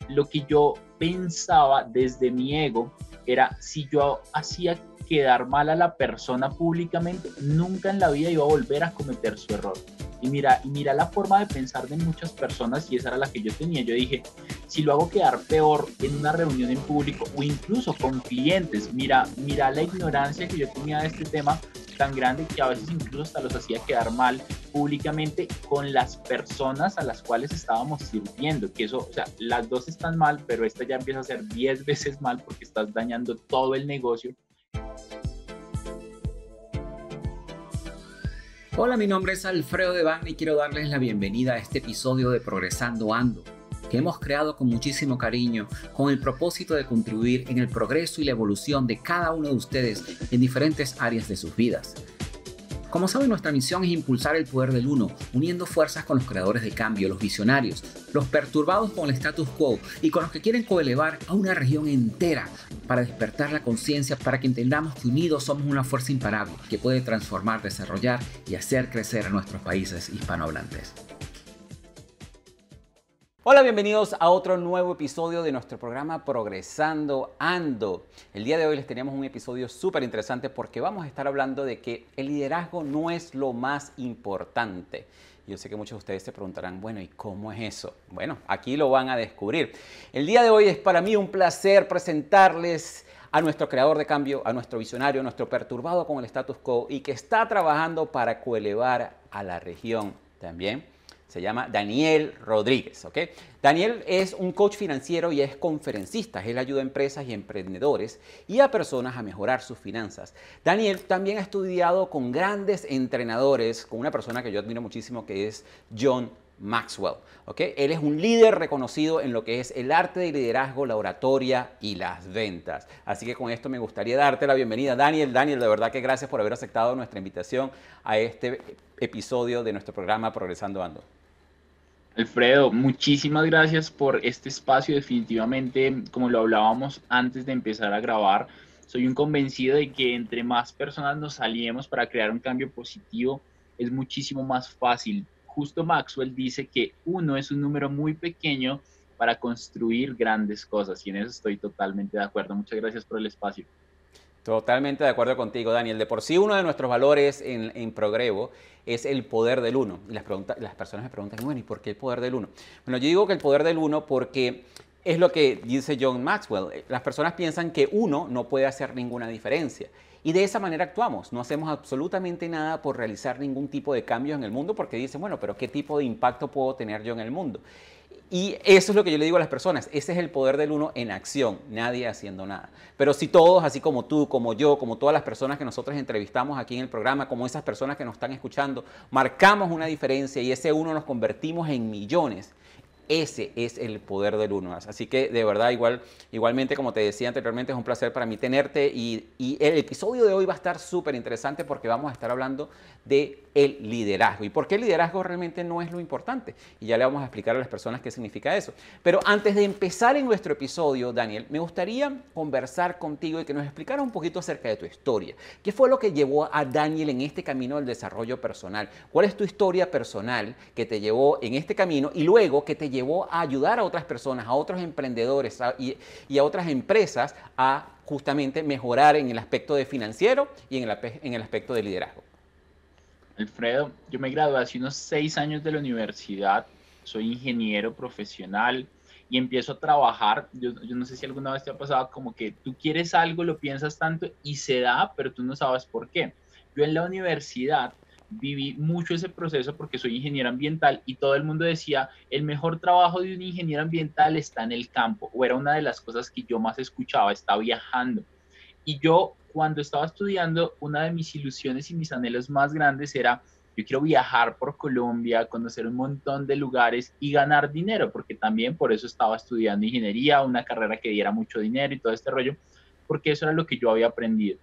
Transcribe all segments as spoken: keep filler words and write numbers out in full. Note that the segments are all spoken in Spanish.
lo que yo pensaba desde mi ego era, si yo hacía quedar mal a la persona públicamente, nunca en la vida iba a volver a cometer su error. Y mira, y mira la forma de pensar de muchas personas, y esa era la que yo tenía. Yo dije, si lo hago quedar peor en una reunión en público o incluso con clientes, mira, mira la ignorancia que yo tenía de este tema tan grande, que a veces incluso hasta los hacía quedar mal públicamente con las personas a las cuales estábamos sirviendo, que eso, o sea, las dos están mal, pero esta ya empieza a ser diez veces mal porque estás dañando todo el negocio. Hola, mi nombre es Alfredo Devane y quiero darles la bienvenida a este episodio de Progresando Ando, que hemos creado con muchísimo cariño, con el propósito de contribuir en el progreso y la evolución de cada uno de ustedes en diferentes áreas de sus vidas. Como saben, nuestra misión es impulsar el poder del uno, uniendo fuerzas con los creadores de cambio, los visionarios, los perturbados con el status quo y con los que quieren coelevar a una región entera para despertar la conciencia, para que entendamos que unidos somos una fuerza imparable que puede transformar, desarrollar y hacer crecer a nuestros países hispanohablantes. Hola, bienvenidos a otro nuevo episodio de nuestro programa Progresando Ando. El día de hoy les tenemos un episodio súper interesante porque vamos a estar hablando de que el liderazgo no es lo más importante. Yo sé que muchos de ustedes se preguntarán, bueno, ¿y cómo es eso? Bueno, aquí lo van a descubrir. El día de hoy es para mí un placer presentarles a nuestro creador de cambio, a nuestro visionario, a nuestro perturbado con el status quo y que está trabajando para coelevar a la región también. Se llama Daniel Rodríguez, ¿ok? Daniel es un coach financiero y es conferencista. Él ayuda a empresas y emprendedores y a personas a mejorar sus finanzas. Daniel también ha estudiado con grandes entrenadores, con una persona que yo admiro muchísimo que es John Maxwell, ¿ok? Él es un líder reconocido en lo que es el arte del liderazgo, la oratoria y las ventas. Así que con esto me gustaría darte la bienvenida, Daniel. Daniel, de verdad que gracias por haber aceptado nuestra invitación a este episodio de nuestro programa Progresando Ando. Alfredo, muchísimas gracias por este espacio. Definitivamente, como lo hablábamos antes de empezar a grabar, soy un convencido de que entre más personas nos aliemos para crear un cambio positivo, es muchísimo más fácil. Justo Maxwell dice que uno es un número muy pequeño para construir grandes cosas, y en eso estoy totalmente de acuerdo. Muchas gracias por el espacio. Totalmente de acuerdo contigo, Daniel. De por sí, uno de nuestros valores en, en Progrevo es el poder del uno. Y las, pregunta, las personas me preguntan, bueno, ¿y por qué el poder del uno? Bueno, yo digo que el poder del uno porque es lo que dice John Maxwell. Las personas piensan que uno no puede hacer ninguna diferencia. Y de esa manera actuamos. No hacemos absolutamente nada por realizar ningún tipo de cambios en el mundo porque dicen, bueno, pero ¿qué tipo de impacto puedo tener yo en el mundo? Y eso es lo que yo le digo a las personas, ese es el poder del uno en acción, nadie haciendo nada. Pero si todos, así como tú, como yo, como todas las personas que nosotros entrevistamos aquí en el programa, como esas personas que nos están escuchando, marcamos una diferencia y ese uno nos convertimos en millones, ese es el poder del uno. Así que de verdad, igual, igualmente como te decía anteriormente, es un placer para mí tenerte y, y el episodio de hoy va a estar súper interesante porque vamos a estar hablando de el liderazgo. ¿Y por qué el liderazgo realmente no es lo importante? Y ya le vamos a explicar a las personas qué significa eso. Pero antes de empezar en nuestro episodio, Daniel, me gustaría conversar contigo y que nos explicara un poquito acerca de tu historia. ¿Qué fue lo que llevó a Daniel en este camino del desarrollo personal? ¿Cuál es tu historia personal que te llevó en este camino y luego que te llevó a ayudar a otras personas, a otros emprendedores a, y, y a otras empresas a justamente mejorar en el aspecto de financiero y en el, en el aspecto de liderazgo? Alfredo, yo me gradué hace unos seis años de la universidad, soy ingeniero profesional y empiezo a trabajar. Yo, yo no sé si alguna vez te ha pasado como que tú quieres algo, lo piensas tanto y se da, pero tú no sabes por qué. Yo en la universidad viví mucho ese proceso porque soy ingeniero ambiental y todo el mundo decía, el mejor trabajo de un ingeniero ambiental está en el campo, o era una de las cosas que yo más escuchaba, está viajando. Y yo, cuando estaba estudiando, una de mis ilusiones y mis anhelos más grandes era, yo quiero viajar por Colombia, conocer un montón de lugares y ganar dinero, porque también por eso estaba estudiando ingeniería, una carrera que diera mucho dinero y todo este rollo, porque eso era lo que yo había aprendido.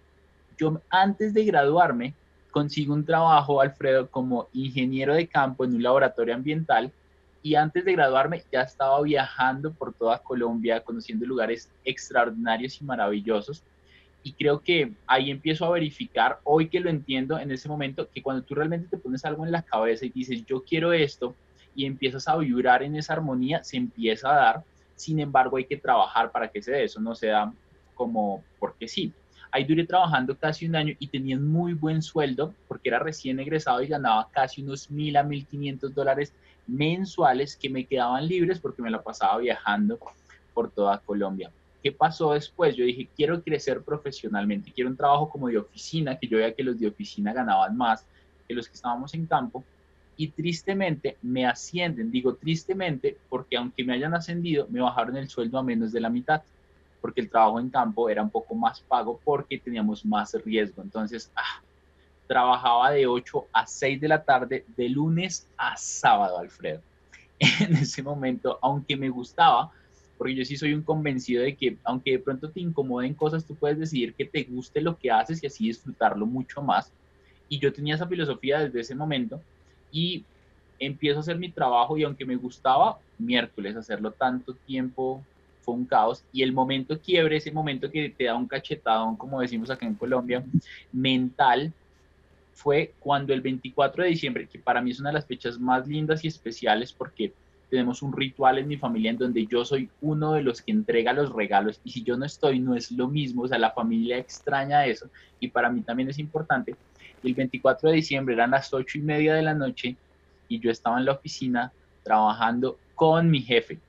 Yo, antes de graduarme, consigo un trabajo, Alfredo, como ingeniero de campo en un laboratorio ambiental, y antes de graduarme ya estaba viajando por toda Colombia, conociendo lugares extraordinarios y maravillosos. Y creo que ahí empiezo a verificar, hoy que lo entiendo en ese momento, que cuando tú realmente te pones algo en la cabeza y dices, yo quiero esto, y empiezas a vibrar en esa armonía, se empieza a dar. Sin embargo, hay que trabajar para que se dé, eso no se da como porque sí. Ahí duré trabajando casi un año y tenía un muy buen sueldo porque era recién egresado y ganaba casi unos mil a mil quinientos dólares mensuales que me quedaban libres porque me la pasaba viajando por toda Colombia. ¿Qué pasó después? Yo dije, quiero crecer profesionalmente, quiero un trabajo como de oficina, que yo veía que los de oficina ganaban más que los que estábamos en campo, y tristemente me ascienden. Digo tristemente porque aunque me hayan ascendido, me bajaron el sueldo a menos de la mitad, porque el trabajo en campo era un poco más pago porque teníamos más riesgo. Entonces, ah, trabajaba de ocho a seis de la tarde, de lunes a sábado, Alfredo. En ese momento, aunque me gustaba, porque yo sí soy un convencido de que aunque de pronto te incomoden cosas, tú puedes decidir que te guste lo que haces y así disfrutarlo mucho más. Y yo tenía esa filosofía desde ese momento y empiezo a hacer mi trabajo y aunque me gustaba, miércoles, hacerlo tanto tiempo fue un caos. Y el momento quiebre, ese momento que te da un cachetadón, como decimos acá en Colombia, mental, fue cuando el veinticuatro de diciembre, que para mí es una de las fechas más lindas y especiales porque tenemos un ritual en mi familia en donde yo soy uno de los que entrega los regalos y si yo no estoy no es lo mismo, o sea, la familia extraña eso y para mí también es importante. Y el veinticuatro de diciembre eran las ocho y media de la noche y yo estaba en la oficina trabajando con mi jefe,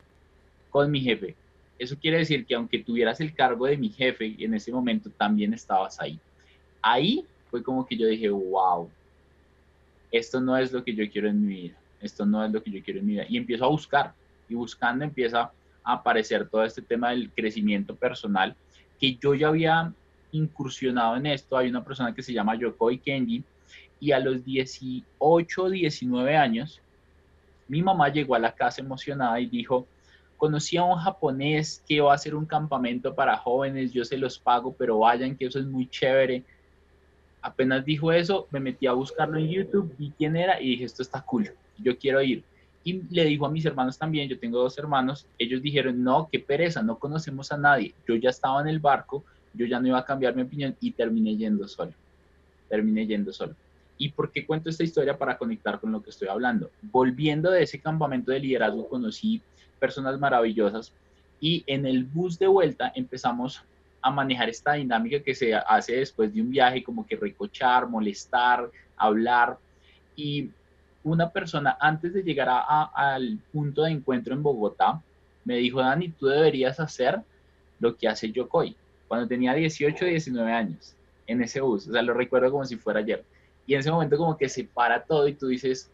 con mi jefe. Eso quiere decir que aunque tuvieras el cargo de mi jefe, en ese momento también estabas ahí. Ahí fue como que yo dije, wow, esto no es lo que yo quiero en mi vida, esto no es lo que yo quiero en mi vida. Y empiezo a buscar, y buscando empieza a aparecer todo este tema del crecimiento personal, que yo ya había incursionado en esto. Hay una persona que se llama Yokoi Kenji, y a los dieciocho, diecinueve años, mi mamá llegó a la casa emocionada y dijo, conocí a un japonés que va a hacer un campamento para jóvenes, yo se los pago, pero vayan, que eso es muy chévere. Apenas dijo eso, me metí a buscarlo en YouTube, vi quién era y dije, esto está cool, yo quiero ir. Y le dijo a mis hermanos también, yo tengo dos hermanos, ellos dijeron, no, qué pereza, no conocemos a nadie. Yo ya estaba en el barco, yo ya no iba a cambiar mi opinión y terminé yendo solo, terminé yendo solo. ¿Y por qué cuento esta historia? Para conectar con lo que estoy hablando. Volviendo de ese campamento de liderazgo, conocí personas maravillosas y en el bus de vuelta empezamos a manejar esta dinámica que se hace después de un viaje, como que recochar, molestar, hablar. Y una persona, antes de llegar a, a, al punto de encuentro en Bogotá, me dijo, Dani, tú deberías hacer lo que hace Yokoi, cuando tenía dieciocho, diecinueve años, en ese bus. O sea, lo recuerdo como si fuera ayer. Y en ese momento como que se para todo y tú dices,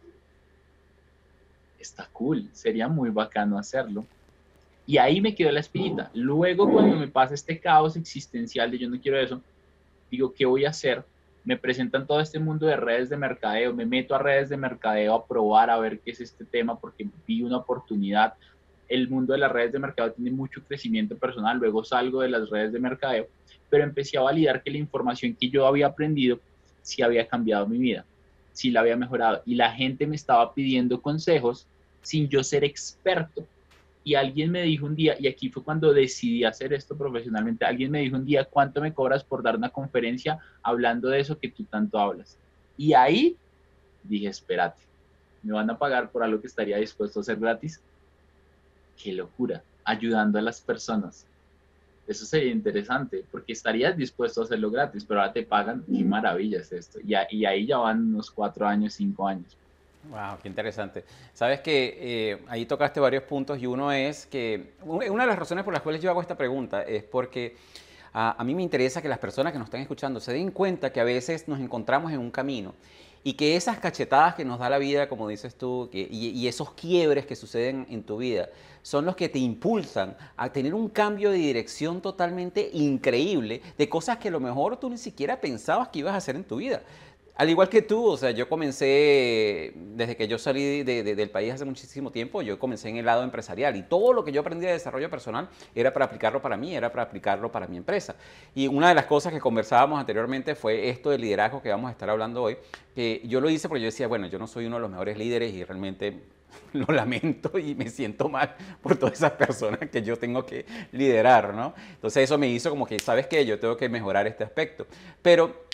está cool, sería muy bacano hacerlo. Y ahí me quedó la espinita. Luego, cuando me pasa este caos existencial de yo no quiero eso, digo, ¿qué voy a hacer? Me presentan todo este mundo de redes de mercadeo, me meto a redes de mercadeo a probar, a ver qué es este tema, porque vi una oportunidad. El mundo de las redes de mercadeo tiene mucho crecimiento personal, luego salgo de las redes de mercadeo, pero empecé a validar que la información que yo había aprendido sí había cambiado mi vida, sí la había mejorado. Y la gente me estaba pidiendo consejos sin yo ser experto. Y alguien me dijo un día, y aquí fue cuando decidí hacer esto profesionalmente, alguien me dijo un día, ¿cuánto me cobras por dar una conferencia hablando de eso que tú tanto hablas? Y ahí dije, espérate, ¿me van a pagar por algo que estaría dispuesto a hacer gratis? ¡Qué locura! Ayudando a las personas. Eso sería interesante, porque estarías dispuesto a hacerlo gratis, pero ahora te pagan, qué maravilla es esto. Y, a, y ahí ya van unos cuatro años, cinco años. Wow, qué interesante. Sabes que eh, ahí tocaste varios puntos y uno es que una de las razones por las cuales yo hago esta pregunta es porque a, a mí me interesa que las personas que nos están escuchando se den cuenta que a veces nos encontramos en un camino y que esas cachetadas que nos da la vida, como dices tú, que, y, y esos quiebres que suceden en tu vida son los que te impulsan a tener un cambio de dirección totalmente increíble de cosas que a lo mejor tú ni siquiera pensabas que ibas a hacer en tu vida. Al igual que tú, o sea, yo comencé, desde que yo salí de, de, del país hace muchísimo tiempo, yo comencé en el lado empresarial y todo lo que yo aprendí de desarrollo personal era para aplicarlo para mí, era para aplicarlo para mi empresa. Y una de las cosas que conversábamos anteriormente fue esto del liderazgo que vamos a estar hablando hoy, que yo lo hice porque yo decía, bueno, yo no soy uno de los mejores líderes y realmente lo lamento y me siento mal por todas esas personas que yo tengo que liderar, ¿no? Entonces eso me hizo como que, ¿sabes qué? Yo tengo que mejorar este aspecto. Pero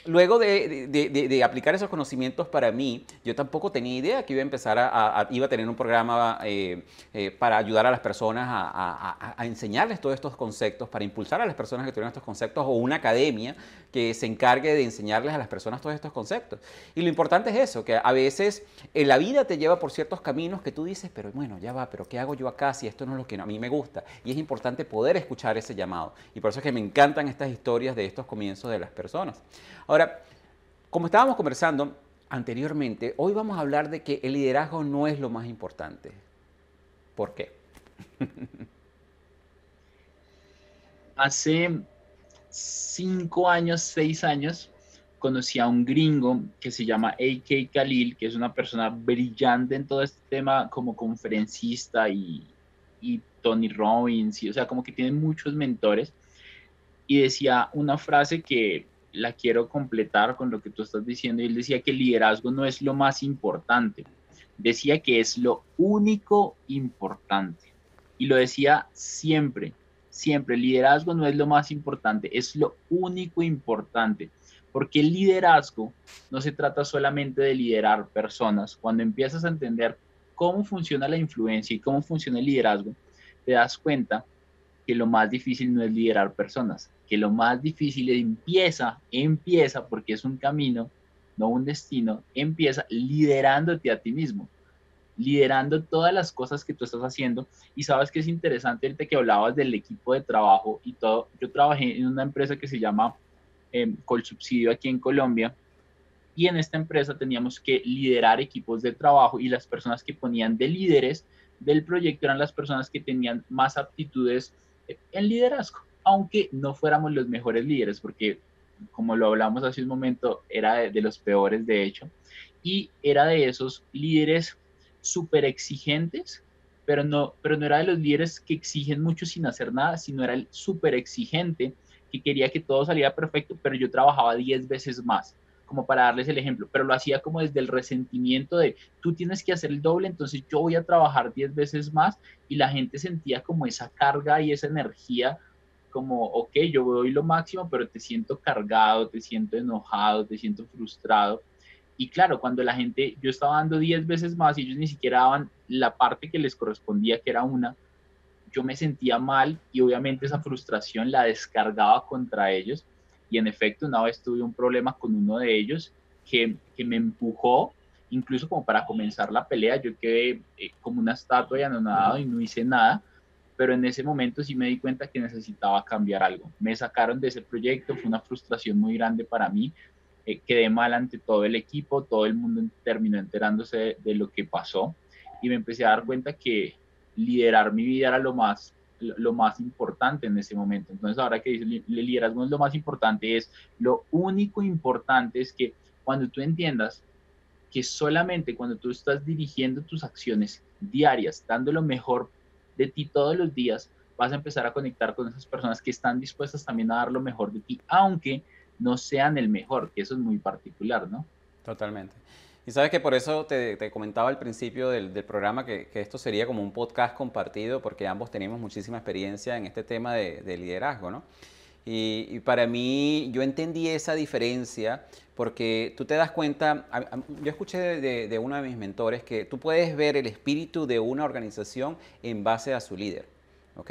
luego de, de, de, de aplicar esos conocimientos para mí, yo tampoco tenía idea que iba a empezar a, a iba a tener un programa eh, eh, para ayudar a las personas a, a, a, enseñarles todos estos conceptos, para impulsar a las personas que tuvieran estos conceptos, o una academia que se encargue de enseñarles a las personas todos estos conceptos. Y lo importante es eso, que a veces en la vida te lleva por ciertos caminos que tú dices, pero bueno, ya va, pero ¿qué hago yo acá si esto no es lo que a mí me gusta? Y es importante poder escuchar ese llamado. Y por eso es que me encantan estas historias de estos comienzos de las personas. Ahora, como estábamos conversando anteriormente, hoy vamos a hablar de que el liderazgo no es lo más importante. ¿Por qué? Hace cinco años, seis años, conocí a un gringo que se llama A K Khalil, que es una persona brillante en todo este tema como conferencista y, y Tony Robbins, y, o sea, como que tiene muchos mentores. Y decía una frase que la quiero completar con lo que tú estás diciendo, y él decía que el liderazgo no es lo más importante, decía que es lo único importante, y lo decía siempre, siempre, el liderazgo no es lo más importante, es lo único importante, porque el liderazgo no se trata solamente de liderar personas. Cuando empiezas a entender cómo funciona la influencia y cómo funciona el liderazgo, te das cuenta que lo más difícil no es liderar personas, que lo más difícil empieza, empieza, porque es un camino, no un destino, empieza liderándote a ti mismo, liderando todas las cosas que tú estás haciendo. Y sabes que es interesante, ahorita que hablabas del equipo de trabajo y todo, yo trabajé en una empresa que se llama eh, Colsubsidio aquí en Colombia, y en esta empresa teníamos que liderar equipos de trabajo, y las personas que ponían de líderes del proyecto eran las personas que tenían más aptitudes en liderazgo, aunque no fuéramos los mejores líderes, porque como lo hablamos hace un momento, era de, de los peores de hecho, y era de esos líderes súper exigentes, pero no, pero no era de los líderes que exigen mucho sin hacer nada, sino era el súper exigente que quería que todo saliera perfecto, pero yo trabajaba diez veces más, como para darles el ejemplo, pero lo hacía como desde el resentimiento de tú tienes que hacer el doble, entonces yo voy a trabajar diez veces más, y la gente sentía como esa carga y esa energía, como, ok, yo doy lo máximo, pero te siento cargado, te siento enojado, te siento frustrado. Y claro, cuando la gente, yo estaba dando diez veces más y ellos ni siquiera daban la parte que les correspondía, que era una, yo me sentía mal, y obviamente esa frustración la descargaba contra ellos. Y en efecto, una vez tuve un problema con uno de ellos que, que me empujó, incluso como para comenzar la pelea. Yo quedé eh, como una estatua y anonadado y no hice nada, pero en ese momento sí me di cuenta que necesitaba cambiar algo. Me sacaron de ese proyecto, fue una frustración muy grande para mí, eh, quedé mal ante todo el equipo, todo el mundo terminó enterándose de, de lo que pasó, y me empecé a dar cuenta que liderar mi vida era lo más, lo más importante en ese momento. Entonces, ahora que dice el liderazgo no es lo más importante, es lo único importante, es que cuando tú entiendas que solamente cuando tú estás dirigiendo tus acciones diarias, dando lo mejor de ti todos los días, vas a empezar a conectar con esas personas que están dispuestas también a dar lo mejor de ti, aunque no sean el mejor, que eso es muy particular, ¿no? Totalmente. Y sabes que por eso te, te comentaba al principio del, del programa que, que esto sería como un podcast compartido, porque ambos tenemos muchísima experiencia en este tema de, de liderazgo, ¿no? Y, y para mí, yo entendí esa diferencia porque tú te das cuenta, a, a, yo escuché de, de, de uno de mis mentores que tú puedes ver el espíritu de una organización en base a su líder, ¿ok?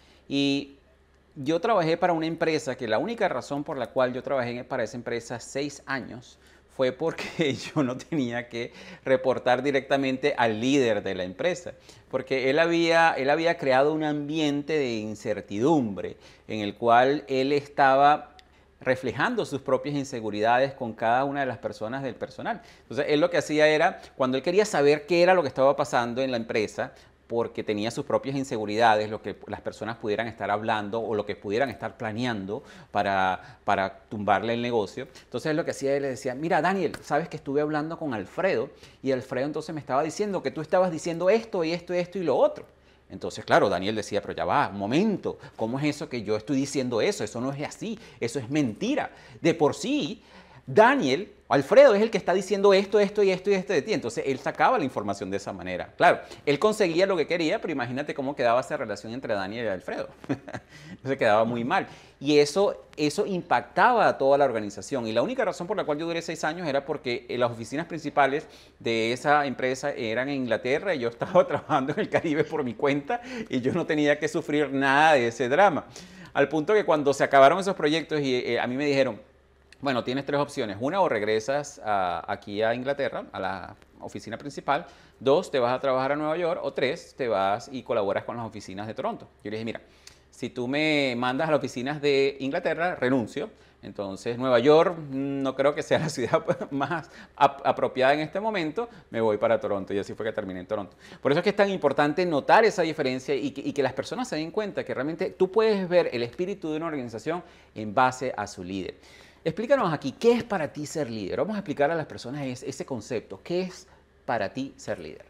Y yo trabajé para una empresa que la única razón por la cual yo trabajé para esa empresa seis años fue porque yo no tenía que reportar directamente al líder de la empresa, porque él había, él había creado un ambiente de incertidumbre en el cual él estaba reflejando sus propias inseguridades con cada una de las personas del personal. Entonces, él lo que hacía era, cuando él quería saber qué era lo que estaba pasando en la empresa, porque tenía sus propias inseguridades, lo que las personas pudieran estar hablando o lo que pudieran estar planeando para, para tumbarle el negocio. Entonces lo que hacía, él le decía, mira Daniel, sabes que estuve hablando con Alfredo, y Alfredo entonces me estaba diciendo que tú estabas diciendo esto y esto y esto y lo otro. Entonces, claro, Daniel decía, pero ya va, un momento, ¿cómo es eso que yo estoy diciendo eso? Eso no es así, eso es mentira. De por sí, Daniel, Alfredo es el que está diciendo esto, esto y esto y esto de ti. Entonces él sacaba la información de esa manera. Claro, él conseguía lo que quería, pero imagínate cómo quedaba esa relación entre Daniel y Alfredo. Entonces quedaba muy mal. Y eso, eso impactaba a toda la organización. Y la única razón por la cual yo duré seis años era porque las oficinas principales de esa empresa eran en Inglaterra y yo estaba trabajando en el Caribe por mi cuenta y yo no tenía que sufrir nada de ese drama. Al punto que cuando se acabaron esos proyectos y eh, a mí me dijeron, bueno, tienes tres opciones. Una, o regresas a, aquí a Inglaterra, a la oficina principal. Dos, te vas a trabajar a Nueva York. O tres, te vas y colaboras con las oficinas de Toronto. Yo le dije, mira, si tú me mandas a las oficinas de Inglaterra, renuncio. Entonces, Nueva York no creo que sea la ciudad más ap apropiada en este momento. Me voy para Toronto y así fue que terminé en Toronto. Por eso es que es tan importante notar esa diferencia y que, y que las personas se den cuenta que realmente tú puedes ver el espíritu de una organización en base a su líder. Explícanos aquí, ¿qué es para ti ser líder? Vamos a explicar a las personas ese concepto. ¿Qué es para ti ser líder?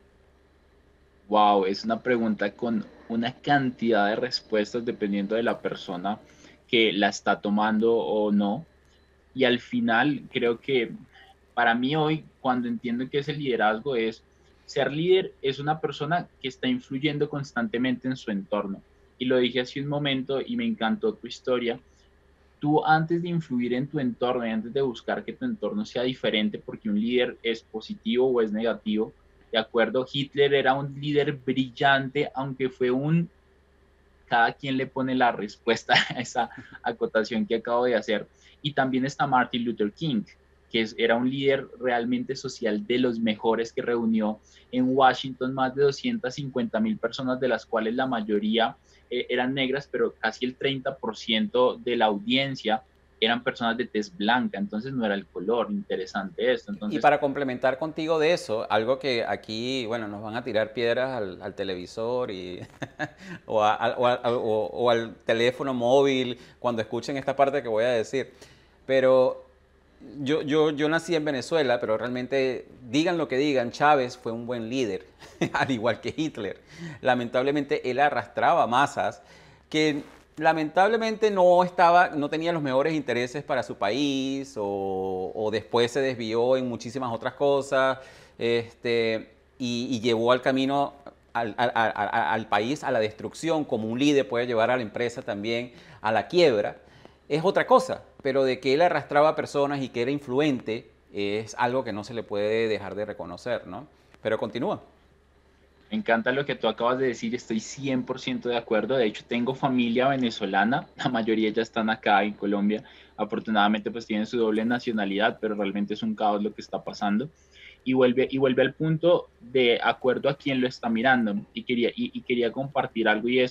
Wow, es una pregunta con una cantidad de respuestas dependiendo de la persona que la está tomando o no. Y al final creo que para mí hoy, cuando entiendo qué es el liderazgo, es ser líder es una persona que está influyendo constantemente en su entorno. Y lo dije hace un momento y me encantó tu historia. Tú antes de influir en tu entorno y antes de buscar que tu entorno sea diferente, porque un líder es positivo o es negativo, de acuerdo, Hitler era un líder brillante, aunque fue un, cada quien le pone la respuesta a esa acotación que acabo de hacer. Y también está Martin Luther King, que es, era un líder realmente social de los mejores, que reunió en Washington más de doscientas cincuenta mil personas, de las cuales la mayoría eh, eran negras, pero casi el treinta por ciento de la audiencia eran personas de tez blanca, entonces no era el color. Interesante esto. Y Entonces, para complementar contigo de eso, algo que aquí, bueno, nos van a tirar piedras al, al televisor y, o, a, a, o, a, o, o al teléfono móvil cuando escuchen esta parte que voy a decir, pero yo, yo, yo nací en Venezuela, pero realmente, digan lo que digan, Chávez fue un buen líder, al igual que Hitler. Lamentablemente, él arrastraba masas que lamentablemente no estaba, no tenía los mejores intereses para su país o, o después se desvió en muchísimas otras cosas este, y, y llevó al camino al, al, al, al país a la destrucción, como un líder puede llevar a la empresa también a la quiebra. Es otra cosa, pero de que él arrastraba personas y que era influente es algo que no se le puede dejar de reconocer, ¿no? Pero continúa. me encanta lo que tú acabas de decir, estoy cien por ciento de acuerdo. De hecho, tengo familia venezolana, la mayoría ya están acá en Colombia. Afortunadamente, pues tienen su doble nacionalidad, pero realmente es un caos lo que está pasando. Y vuelve, y vuelve al punto de acuerdo a quién lo está mirando. Y quería, y, y quería compartir algo, y es,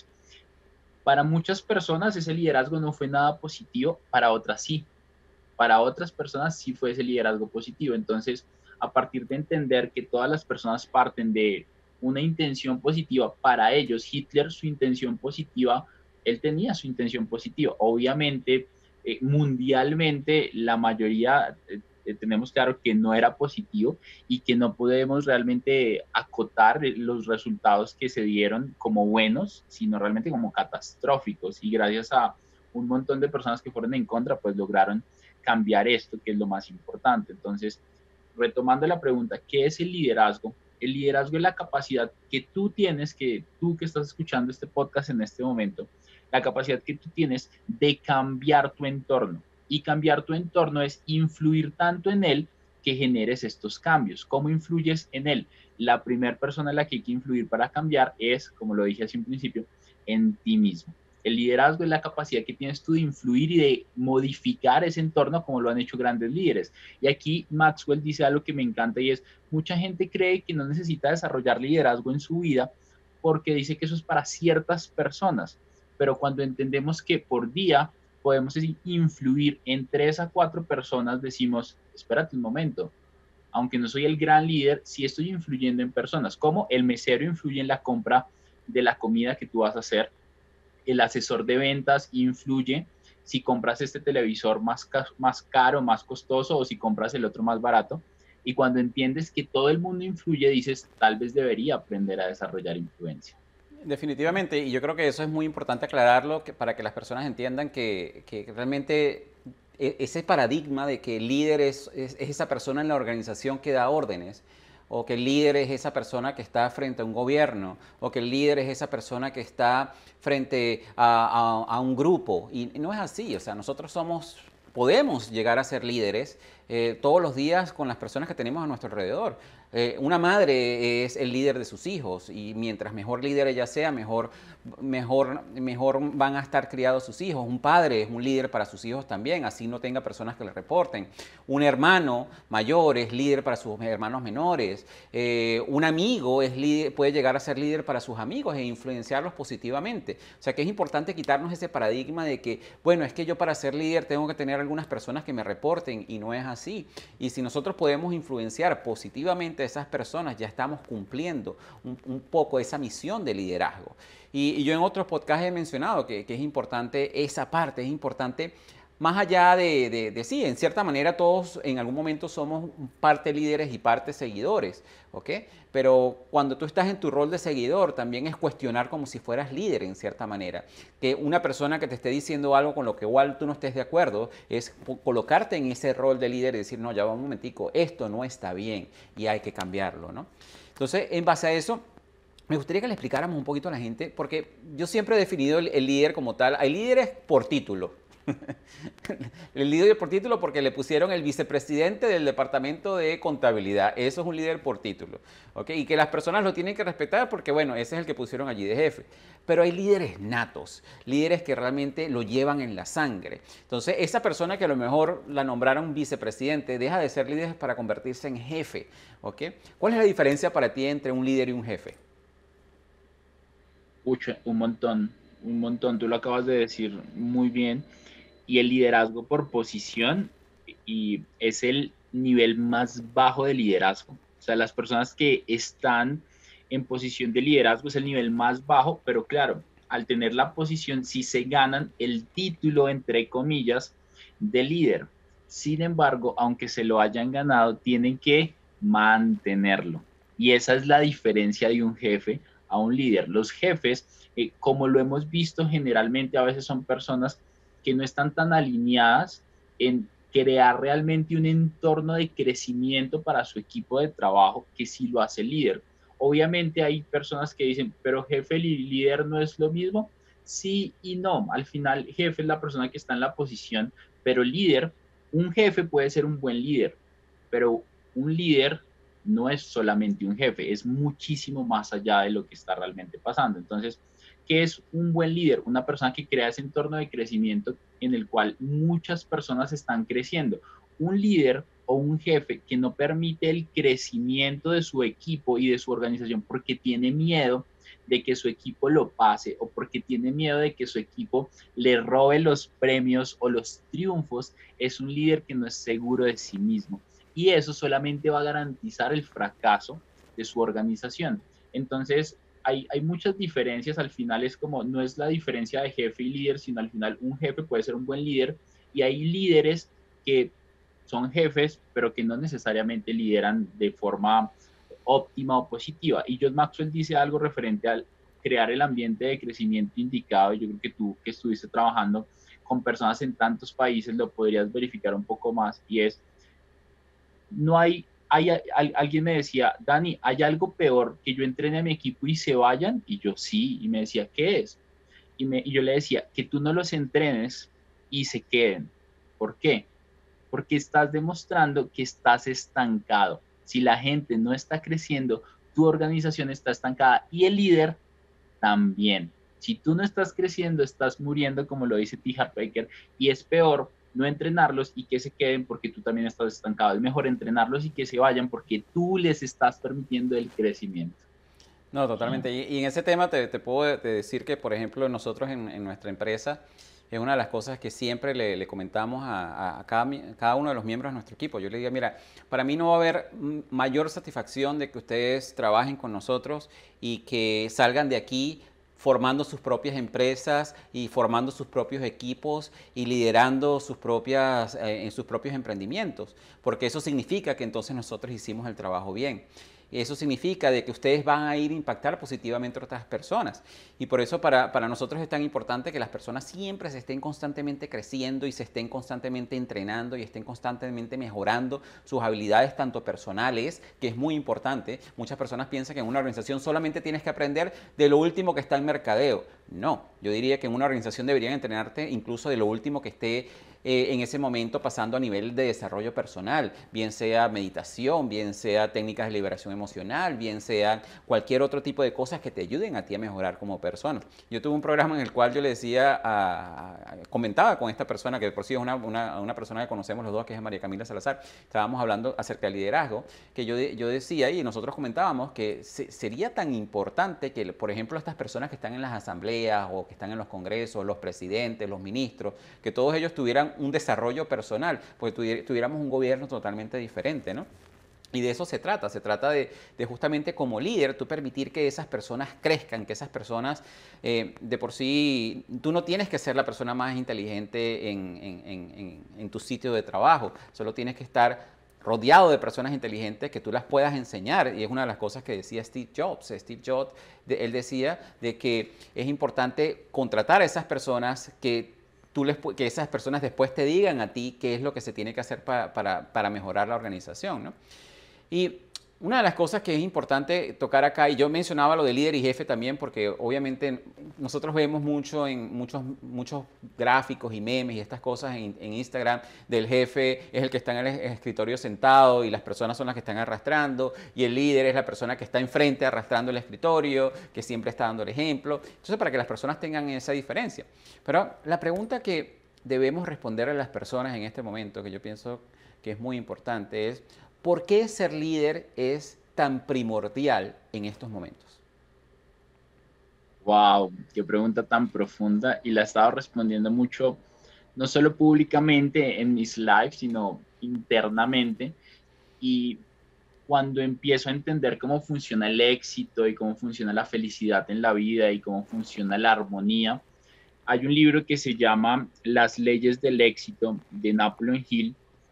para muchas personas ese liderazgo no fue nada positivo, para otras sí. Para otras personas sí fue ese liderazgo positivo. Entonces, a partir de entender que todas las personas parten de una intención positiva, para ellos, Hitler, su intención positiva, él tenía su intención positiva. Obviamente, eh, mundialmente, la mayoría eh, eh, tenemos claro que no era positivo y que no podemos realmente acotar los resultados que se dieron como buenos, sino realmente como catastróficos. Y gracias a un montón de personas que fueron en contra, pues lograron cambiar esto, que es lo más importante. Entonces, retomando la pregunta, ¿qué es el liderazgo? El liderazgo es la capacidad que tú tienes, que tú que estás escuchando este podcast en este momento, la capacidad que tú tienes de cambiar tu entorno. Y cambiar tu entorno es influir tanto en él que generes estos cambios. ¿Cómo influyes en él? La primera persona en la que hay que influir para cambiar es, como lo dije hace un principio, en ti mismo. El liderazgo es la capacidad que tienes tú de influir y de modificar ese entorno como lo han hecho grandes líderes. Y aquí Maxwell dice algo que me encanta y es, mucha gente cree que no necesita desarrollar liderazgo en su vida porque dice que eso es para ciertas personas. Pero cuando entendemos que por día podemos influir en tres a cuatro personas, decimos, espérate un momento, aunque no soy el gran líder, sí estoy influyendo en personas. Como el mesero influye en la compra de la comida que tú vas a hacer, el asesor de ventas influye si compras este televisor más, más caro, más costoso, o si compras el otro más barato. Y cuando entiendes que todo el mundo influye, dices, tal vez debería aprender a desarrollar influencia. Definitivamente, y yo creo que eso es muy importante aclararlo que, para que las personas entiendan que, que realmente ese paradigma de que el líder es, es, es esa persona en la organización que da órdenes, o que el líder es esa persona que está frente a un gobierno, o que el líder es esa persona que está frente a, a, a un grupo. Y no es así, o sea, nosotros somos, podemos llegar a ser líderes eh, todos los días con las personas que tenemos a nuestro alrededor. Eh, una madre es el líder de sus hijos y mientras mejor líder ella sea, mejor, mejor, mejor van a estar criados sus hijos. Un padre es un líder para sus hijos también, así no tenga personas que le reporten. Un hermano mayor es líder para sus hermanos menores. Eh, un amigo es líder, puede llegar a ser líder para sus amigos e influenciarlos positivamente. O sea que es importante quitarnos ese paradigma de que, bueno, es que yo para ser líder tengo que tener algunas personas que me reporten y no es así. Y si nosotros podemos influenciar positivamente de esas personas, ya estamos cumpliendo un, un poco esa misión de liderazgo. Y, y yo en otros podcasts he mencionado que, que es importante esa parte, es importante más allá de, de, de, sí, en cierta manera todos en algún momento somos parte líderes y parte seguidores, ¿ok? Pero cuando tú estás en tu rol de seguidor, también es cuestionar como si fueras líder en cierta manera. Que una persona que te esté diciendo algo con lo que igual tú no estés de acuerdo, es colocarte en ese rol de líder y decir, no, ya va un momentico, esto no está bien y hay que cambiarlo, ¿no? Entonces, en base a eso, me gustaría que le explicáramos un poquito a la gente, porque yo siempre he definido el, el líder como tal. Hay líderes por título. El líder por título porque le pusieron el vicepresidente del departamento de contabilidad. Eso es un líder por título, ¿ok? Y que las personas lo tienen que respetar porque, bueno, ese es el que pusieron allí de jefe. Pero hay líderes natos, líderes que realmente lo llevan en la sangre. Entonces, esa persona que a lo mejor la nombraron vicepresidente deja de ser líder para convertirse en jefe, ¿ok? ¿Cuál es la diferencia para ti entre un líder y un jefe? Pucha, un montón, un montón. Tú lo acabas de decir muy bien. Y el liderazgo por posición y es el nivel más bajo de liderazgo. O sea, las personas que están en posición de liderazgo es el nivel más bajo, pero claro, al tener la posición sí se ganan el título, entre comillas, de líder. Sin embargo, aunque se lo hayan ganado, tienen que mantenerlo. Y esa es la diferencia de un jefe a un líder. Los jefes, eh, como lo hemos visto generalmente, a veces son personas que no están tan alineadas en crear realmente un entorno de crecimiento para su equipo de trabajo que sí lo hace el líder. Obviamente hay personas que dicen, pero jefe y líder no es lo mismo. Sí y no. Al final, jefe es la persona que está en la posición, pero líder, un jefe puede ser un buen líder, pero un líder no es solamente un jefe, es muchísimo más allá de lo que está realmente pasando. Entonces, ¿qué es un buen líder? Una persona que crea ese entorno de crecimiento en el cual muchas personas están creciendo. Un líder o un jefe que no permite el crecimiento de su equipo y de su organización porque tiene miedo de que su equipo lo pase o porque tiene miedo de que su equipo le robe los premios o los triunfos, es un líder que no es seguro de sí mismo. Y eso solamente va a garantizar el fracaso de su organización. Entonces, hay, hay muchas diferencias. Al final es como, no es la diferencia de jefe y líder, sino al final un jefe puede ser un buen líder y hay líderes que son jefes, pero que no necesariamente lideran de forma óptima o positiva. Y John Maxwell dice algo referente al crear el ambiente de crecimiento indicado. Yo creo que tú que estuviste trabajando con personas en tantos países lo podrías verificar un poco más y es, no hay, hay, hay, alguien me decía, Dani, ¿hay algo peor que yo entrene a mi equipo y se vayan? Y yo sí, y me decía, ¿qué es? Y, me, y yo le decía, que tú no los entrenes y se queden. ¿Por qué? Porque estás demostrando que estás estancado. Si la gente no está creciendo, tu organización está estancada y el líder también. Si tú no estás creciendo, estás muriendo, como lo dice T. Harv Eker, y es peor no entrenarlos y que se queden porque tú también estás estancado. Es mejor entrenarlos y que se vayan porque tú les estás permitiendo el crecimiento. No, totalmente. Y, y en ese tema te, te puedo decir que, por ejemplo, nosotros en, en nuestra empresa, es una de las cosas que siempre le, le comentamos a, a, cada, a cada uno de los miembros de nuestro equipo. Yo le digo, mira, para mí no va a haber mayor satisfacción de que ustedes trabajen con nosotros y que salgan de aquí formando sus propias empresas y formando sus propios equipos y liderando sus propias, eh, en sus propios emprendimientos, porque eso significa que entonces nosotros hicimos el trabajo bien. eso significa de que ustedes van a ir a impactar positivamente a otras personas. Y por eso para, para nosotros es tan importante que las personas siempre se estén constantemente creciendo y se estén constantemente entrenando y estén constantemente mejorando sus habilidades tanto personales, que es muy importante. Muchas personas piensan que en una organización solamente tienes que aprender de lo último que está en mercadeo. No, yo diría que en una organización deberían entrenarte incluso de lo último que esté eh, en ese momento pasando a nivel de desarrollo personal, bien sea meditación, bien sea técnicas de liberación emocional, bien sea cualquier otro tipo de cosas que te ayuden a ti a mejorar como persona. Yo tuve un programa en el cual yo le decía, a, a, comentaba con esta persona, que por sí es una, una, una persona que conocemos los dos, que es María Camila Salazar, estábamos hablando acerca del liderazgo, que yo, yo decía y nosotros comentábamos que se, sería tan importante que, por ejemplo, estas personas que están en las asambleas o que están en los congresos, los presidentes, los ministros, que todos ellos tuvieran un desarrollo personal, porque tuviéramos un gobierno totalmente diferente, ¿no? Y de eso se trata, se trata de, de justamente como líder, tú permitir que esas personas crezcan, que esas personas eh, de por sí, tú no tienes que ser la persona más inteligente en, en, en, en tu sitio de trabajo, solo tienes que estar rodeado de personas inteligentes que tú las puedas enseñar. Y es una de las cosas que decía Steve Jobs. Steve Jobs, de, él decía de que es importante contratar a esas personas que Tú les, que esas personas después te digan a ti qué es lo que se tiene que hacer para, para, para mejorar la organización, ¿no? Y una de las cosas que es importante tocar acá, y yo mencionaba lo de líder y jefe también, porque obviamente nosotros vemos mucho en muchos, muchos gráficos y memes y estas cosas en, en Instagram del jefe es el que está en el escritorio sentado y las personas son las que están arrastrando, y el líder es la persona que está enfrente arrastrando el escritorio, que siempre está dando el ejemplo. Entonces, para que las personas tengan esa diferencia. Pero la pregunta que debemos responder a las personas en este momento, que yo pienso que es muy importante, es ¿por qué ser líder es tan primordial en estos momentos? Wow, qué pregunta tan profunda, y la he estado respondiendo mucho, no solo públicamente en mis lives, sino internamente. Y cuando empiezo a entender cómo funciona el éxito y cómo funciona la felicidad en la vida y cómo funciona la armonía, hay un libro que se llama Las leyes del éxito de Napoleon Hill,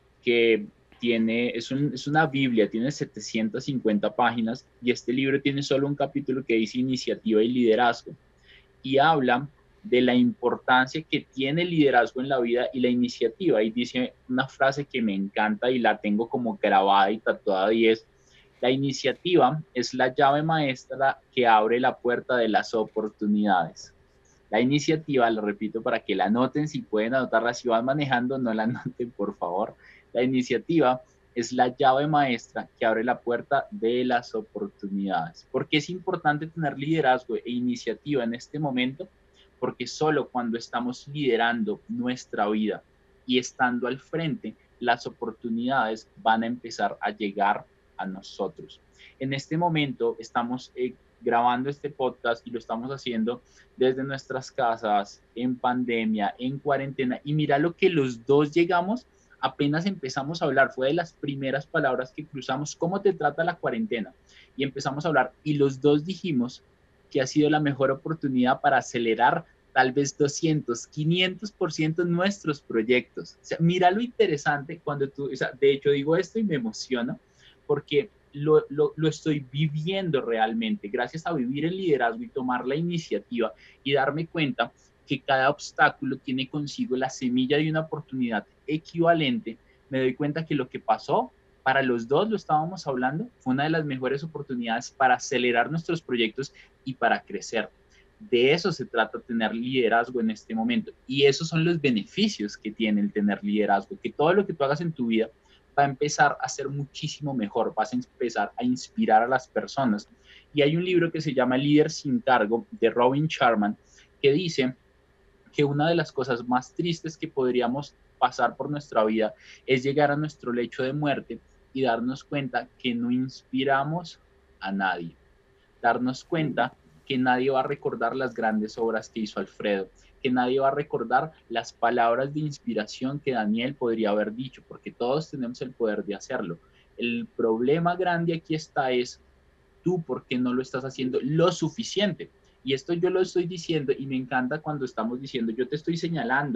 que tiene, es, un, es una Biblia, tiene setecientas cincuenta páginas, y este libro tiene solo un capítulo que dice iniciativa y liderazgo, y habla de la importancia que tiene el liderazgo en la vida y la iniciativa. Y dice una frase que me encanta y la tengo como grabada y tatuada, y es: la iniciativa es la llave maestra que abre la puerta de las oportunidades. La iniciativa, lo repito para que la anoten, si pueden anotarla, si van manejando, no la anoten, por favor. La iniciativa es la llave maestra que abre la puerta de las oportunidades. ¿Por qué es importante tener liderazgo e iniciativa en este momento? Porque solo cuando estamos liderando nuestra vida y estando al frente, las oportunidades van a empezar a llegar a nosotros. En este momento estamos eh, grabando este podcast y lo estamos haciendo desde nuestras casas, en pandemia, en cuarentena, y mira lo que los dos llegamos, apenas empezamos a hablar, fue de las primeras palabras que cruzamos: ¿cómo te trata la cuarentena? Y empezamos a hablar, y los dos dijimos que ha sido la mejor oportunidad para acelerar tal vez doscientos, quinientos por ciento nuestros proyectos. O sea, mira lo interesante cuando tú, o sea, de hecho digo esto y me emociono, porque lo, lo, lo estoy viviendo realmente, gracias a vivir el liderazgo y tomar la iniciativa y darme cuenta que cada obstáculo tiene consigo la semilla de una oportunidad equivalente. Me doy cuenta que lo que pasó para los dos, lo estábamos hablando, fue una de las mejores oportunidades para acelerar nuestros proyectos y para crecer. De eso se trata tener liderazgo en este momento, y esos son los beneficios que tiene el tener liderazgo, que todo lo que tú hagas en tu vida va a empezar a ser muchísimo mejor, vas a empezar a inspirar a las personas. Y hay un libro que se llama Líder sin cargo, de Robin Sharma, que dice que una de las cosas más tristes que podríamos pasar por nuestra vida es llegar a nuestro lecho de muerte y darnos cuenta que no inspiramos a nadie, darnos cuenta que nadie va a recordar las grandes obras que hizo Alfredo, que nadie va a recordar las palabras de inspiración que Daniel podría haber dicho, porque todos tenemos el poder de hacerlo. El problema grande aquí está es tú, ¿por qué no lo estás haciendo lo suficiente? Y esto yo lo estoy diciendo, y me encanta cuando estamos diciendo, yo te estoy señalando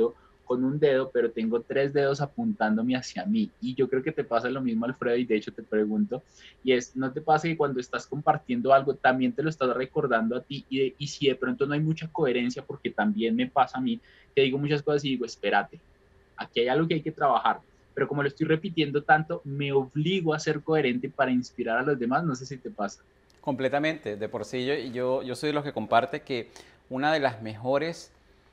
con un dedo, pero tengo tres dedos apuntándome hacia mí. Y yo creo que te pasa lo mismo, Alfredo, y de hecho te pregunto, y es, ¿no te pasa que cuando estás compartiendo algo, también te lo estás recordando a ti? Y, de, y si de pronto no hay mucha coherencia, porque también me pasa a mí, que digo muchas cosas y digo, espérate, aquí hay algo que hay que trabajar. Pero como lo estoy repitiendo tanto, me obligo a ser coherente para inspirar a los demás. No sé si te pasa. Completamente. De por sí yo, yo, yo soy de los que comparte que una de las mejores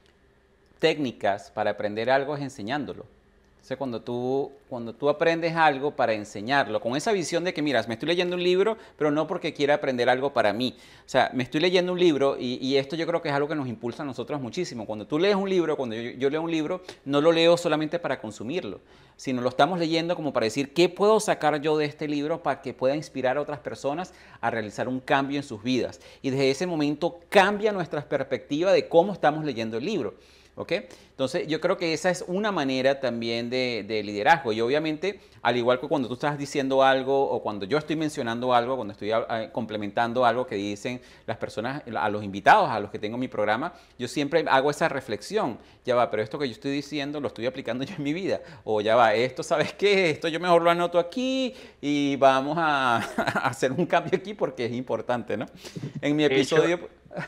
técnicas para aprender algo es enseñándolo. Entonces, cuando tú, cuando tú aprendes algo para enseñarlo, con esa visión de que, mira, me estoy leyendo un libro, pero no porque quiera aprender algo para mí. O sea, me estoy leyendo un libro y, y esto yo creo que es algo que nos impulsa a nosotros muchísimo. Cuando tú lees un libro, cuando yo, yo leo un libro, no lo leo solamente para consumirlo, sino lo estamos leyendo como para decir, ¿qué puedo sacar yo de este libro para que pueda inspirar a otras personas a realizar un cambio en sus vidas? Y desde ese momento cambia nuestra perspectiva de cómo estamos leyendo el libro. ¿Ok? Entonces, yo creo que esa es una manera también de, de liderazgo. Y obviamente, al igual que cuando tú estás diciendo algo o cuando yo estoy mencionando algo, cuando estoy a, complementando algo que dicen las personas, a los invitados, a los que tengo en mi programa, yo siempre hago esa reflexión. Ya va, pero esto que yo estoy diciendo lo estoy aplicando yo en mi vida. O ya va, esto, ¿sabes qué? Esto yo mejor lo anoto aquí y vamos a, a hacer un cambio aquí porque es importante, ¿no? En mi De hecho, episodio...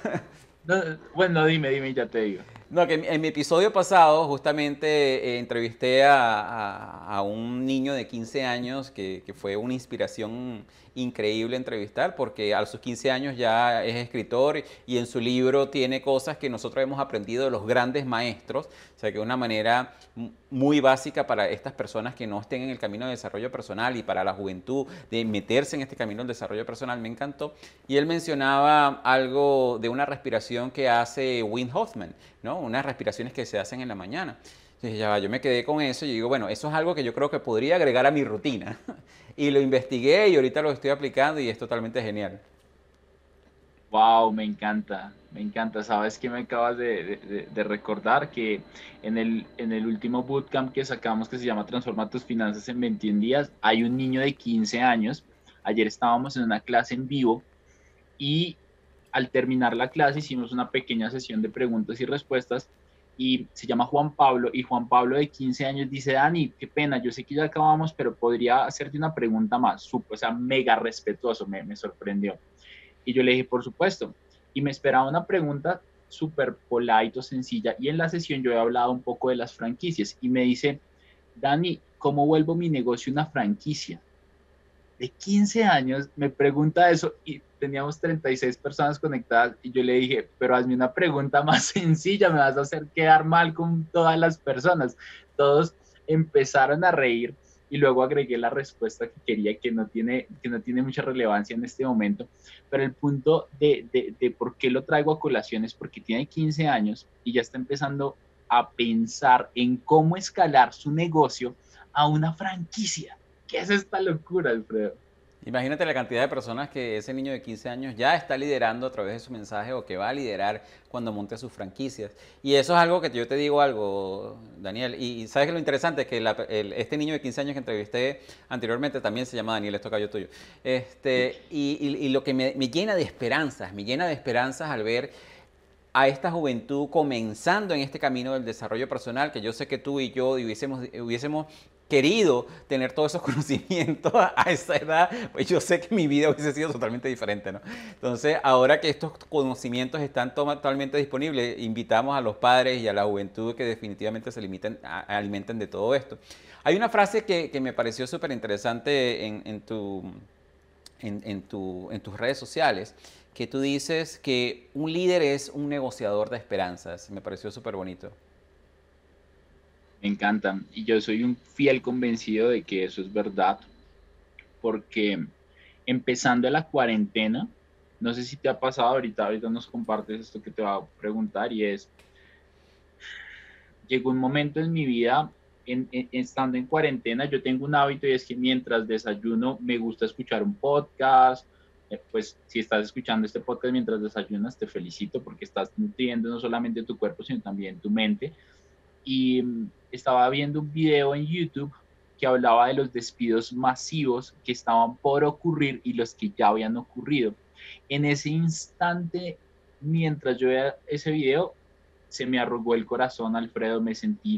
no, bueno, dime, dime, ya te digo. No, que en, en mi episodio pasado justamente eh, entrevisté a, a- a un niño de quince años que, que fue una inspiración increíble entrevistar porque a sus quince años ya es escritor y en su libro tiene cosas que nosotros hemos aprendido de los grandes maestros, o sea que de una manera m- muy básica para estas personas que no estén en el camino de desarrollo personal y para la juventud de meterse en este camino del desarrollo personal, me encantó. Y él mencionaba algo de una respiración que hace Wim Hoffman, ¿no? Unas respiraciones que se hacen en la mañana. Entonces, ya va, yo me quedé con eso y digo, bueno, eso es algo que yo creo que podría agregar a mi rutina. Y lo investigué y ahorita lo estoy aplicando y es totalmente genial. Wow, me encanta, me encanta. Sabes que me acabas de, de- de- de recordar que en el, en el último bootcamp que sacamos que se llama Transforma tus finanzas en veintiún días, hay un niño de quince años. Ayer estábamos en una clase en vivo y al terminar la clase hicimos una pequeña sesión de preguntas y respuestas y se llama Juan Pablo y Juan Pablo de quince años dice, Dani, qué pena, yo sé que ya acabamos, pero podría hacerte una pregunta más, Sup- o sea, mega respetuoso, me, me sorprendió. Y yo le dije, por supuesto, y me esperaba una pregunta súper polite o sencilla y en la sesión yo he hablado un poco de las franquicias y me dice, Dani, ¿cómo vuelvo mi negocio una franquicia? De quince años me pregunta eso y teníamos treinta y seis personas conectadas y yo le dije, pero hazme una pregunta más sencilla, me vas a hacer quedar mal con todas las personas. Todos empezaron a reír y luego agregué la respuesta que quería, que no tiene, que no tiene mucha relevancia en este momento, pero el punto de, de, de por qué lo traigo a colación es porque tiene quince años y ya está empezando a pensar en cómo escalar su negocio a una franquicia. ¿Qué es esta locura, Alfredo? Imagínate la cantidad de personas que ese niño de quince años ya está liderando a través de su mensaje o que va a liderar cuando monte sus franquicias. Y eso es algo que yo te digo algo, Daniel. Y, y sabes que lo interesante es que la- el- este niño de quince años que entrevisté anteriormente también se llama Daniel, esto cayó tuyo. Sí. Este, y, y- y lo que me, me llena de esperanzas, me llena de esperanzas al ver a esta juventud comenzando en este camino del desarrollo personal, que yo sé que tú y yo hubiésemos, hubiésemos querido tener todos esos conocimientos a, a esa edad, pues yo sé que mi vida hubiese sido totalmente diferente, ¿no? Entonces, ahora que estos conocimientos están totalmente disponibles, invitamos a los padres y a la juventud que definitivamente se limiten, a, a alimenten de todo esto. Hay una frase que, que me pareció súper interesante en, en tu en, en, tu, en tus redes sociales, que tú dices que un líder es un negociador de esperanzas. Me pareció súper bonito. Me encantan. Y yo soy un fiel convencido de que eso es verdad, porque empezando la cuarentena, no sé si te ha pasado ahorita, ahorita nos compartes esto que te va a preguntar y es, llegó un momento en mi vida, en, en, estando en cuarentena, yo tengo un hábito y es que mientras desayuno me gusta escuchar un podcast, eh, pues si estás escuchando este podcast mientras desayunas, te felicito porque estás nutriendo no solamente tu cuerpo, sino también tu mente. Y mm, estaba viendo un video en YouTube que hablaba de los despidos masivos que estaban por ocurrir y los que ya habían ocurrido. En ese instante, mientras yo veía ese video, se me arrugó el corazón, Alfredo, me sentí,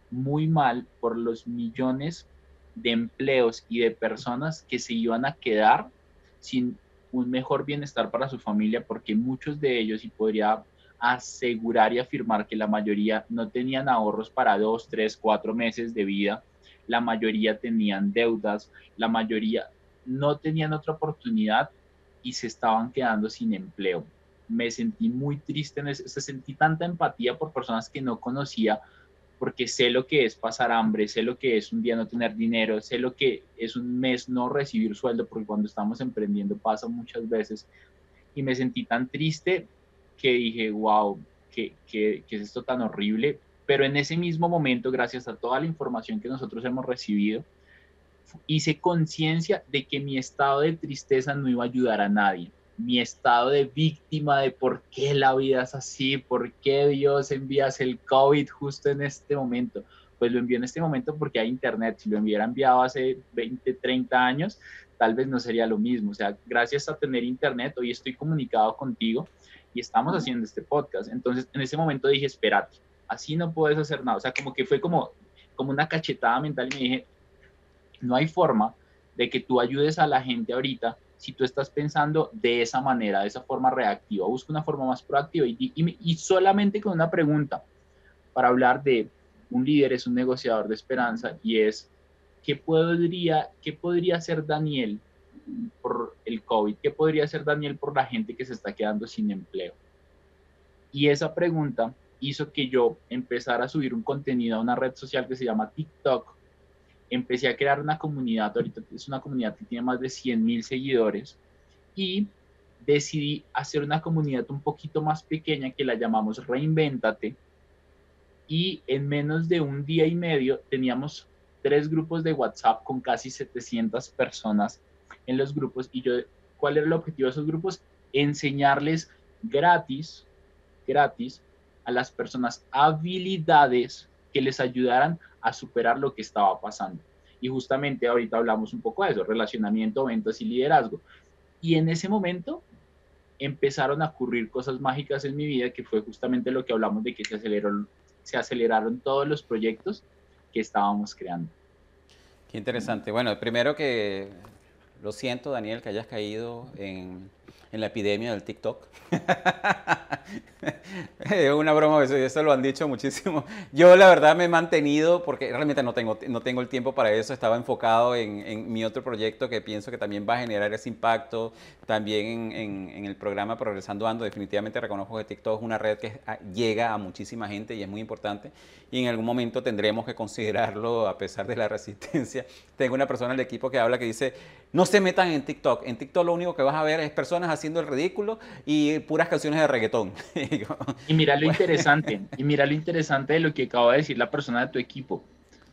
muy mal por los millones de empleos y de personas que se iban a quedar sin un mejor bienestar para su familia, porque muchos de ellos, y podría asegurar y afirmar que la mayoría no tenían ahorros para dos, tres, cuatro meses de vida, la mayoría tenían deudas, la mayoría no tenían otra oportunidad y se estaban quedando sin empleo. Me sentí muy triste, en ese, sentí tanta empatía por personas que no conocía, porque sé lo que es pasar hambre, sé lo que es un día no tener dinero, sé lo que es un mes no recibir sueldo, porque cuando estamos emprendiendo pasa muchas veces, y me sentí tan triste que dije, wow, ¿qué, qué, qué es esto tan horrible? Pero en ese mismo momento, gracias a toda la información que nosotros hemos recibido, hice conciencia de que mi estado de tristeza no iba a ayudar a nadie. Mi estado de víctima de por qué la vida es así, por qué Dios envías el COVID justo en este momento. Pues lo envió en este momento porque hay internet. Si lo hubiera enviado hace veinte, treinta años, tal vez no sería lo mismo. O sea, gracias a tener internet, hoy estoy comunicado contigo y estamos haciendo este podcast. Entonces, en ese momento dije, espérate, así no puedes hacer nada. O sea, como que fue como, como una cachetada mental y me dije, no hay forma de que tú ayudes a la gente ahorita si tú estás pensando de esa manera, de esa forma reactiva. Busca una forma más proactiva y, y, y solamente con una pregunta para hablar de un líder es un negociador de esperanza y es, ¿qué podría, qué podría hacer Daniel por el COVID? ¿Qué podría hacer Daniel por la gente que se está quedando sin empleo? Y esa pregunta hizo que yo empezara a subir un contenido a una red social que se llama TikTok. Empecé a crear una comunidad, ahorita es una comunidad que tiene más de cien mil seguidores, y decidí hacer una comunidad un poquito más pequeña que la llamamos Reinvéntate, y en menos de un día y medio teníamos tres grupos de WhatsApp con casi setecientas personas en los grupos. Y yo, ¿cuál era el objetivo de esos grupos? Enseñarles gratis, gratis a las personas habilidades que les ayudaran a superar lo que estaba pasando. Y justamente ahorita hablamos un poco de eso, relacionamiento, ventas y liderazgo. Y en ese momento empezaron a ocurrir cosas mágicas en mi vida, que fue justamente lo que hablamos de que se, aceleró, se aceleraron todos los proyectos que estábamos creando. Qué interesante. Bueno, primero que lo siento, Daniel, que hayas caído en, en la epidemia del TikTok. Es una broma, eso, eso lo han dicho muchísimo. Yo la verdad me he mantenido, porque realmente no tengo, no tengo el tiempo para eso, estaba enfocado en, en mi otro proyecto que pienso que también va a generar ese impacto, también en, en, en el programa Progresando Ando. Definitivamente reconozco que TikTok es una red que llega a muchísima gente y es muy importante, y en algún momento tendremos que considerarlo a pesar de la resistencia. Tengo una persona en el equipo que habla que dice, no se metan en TikTok, en TikTok lo único que vas a ver es personas haciendo el ridículo y puras canciones de reggaetón. Y mira lo interesante, y mira lo interesante de lo que acaba de decir la persona de tu equipo.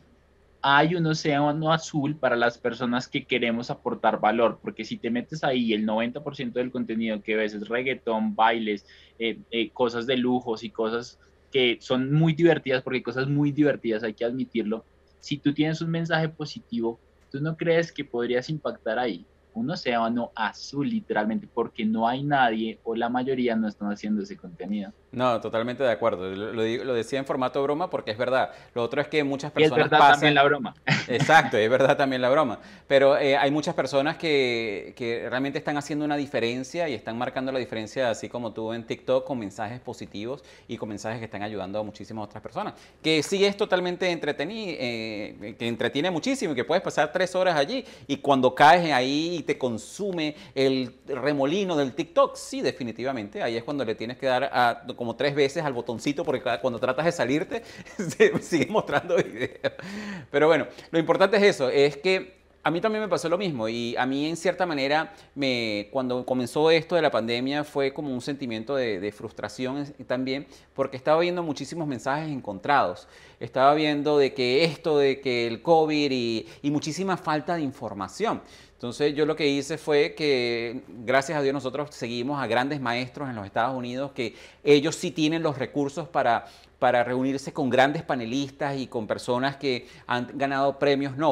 Hay un océano azul para las personas que queremos aportar valor, porque si te metes ahí, el noventa por ciento del contenido que ves es reggaetón, bailes, eh, eh, cosas de lujos y cosas que son muy divertidas, porque hay cosas muy divertidas, hay que admitirlo. Si tú tienes un mensaje positivo, ¿tú no crees que podrías impactar ahí? Un océano azul, literalmente, porque no hay nadie o la mayoría no están haciendo ese contenido. No, totalmente de acuerdo. Lo, lo, lo decía en formato broma porque es verdad. Lo otro es que muchas Y es personas verdad también pasan. la broma. Exacto, es verdad también la broma. Pero eh, hay muchas personas que, que realmente están haciendo una diferencia y están marcando la diferencia, así como tú en TikTok, con mensajes positivos y con mensajes que están ayudando a muchísimas otras personas. Que sí es totalmente entretenido, eh, que entretiene muchísimo y que puedes pasar tres horas allí, y cuando caes ahí y te consume el remolino del TikTok, sí, definitivamente, ahí es cuando le tienes que dar a, como tres veces al botoncito, porque cuando tratas de salirte, se sigue mostrando videos. Pero bueno, lo importante es eso, es que a mí también me pasó lo mismo, y a mí en cierta manera, me, cuando comenzó esto de la pandemia, fue como un sentimiento de, de frustración también, porque estaba viendo muchísimos mensajes encontrados. Estaba viendo de que esto, de que el COVID y, y muchísima falta de información. Entonces yo lo que hice fue que, gracias a Dios, nosotros seguimos a grandes maestros en los Estados Unidos, que ellos sí tienen los recursos para, para reunirse con grandes panelistas y con personas que han ganado premios Nobel.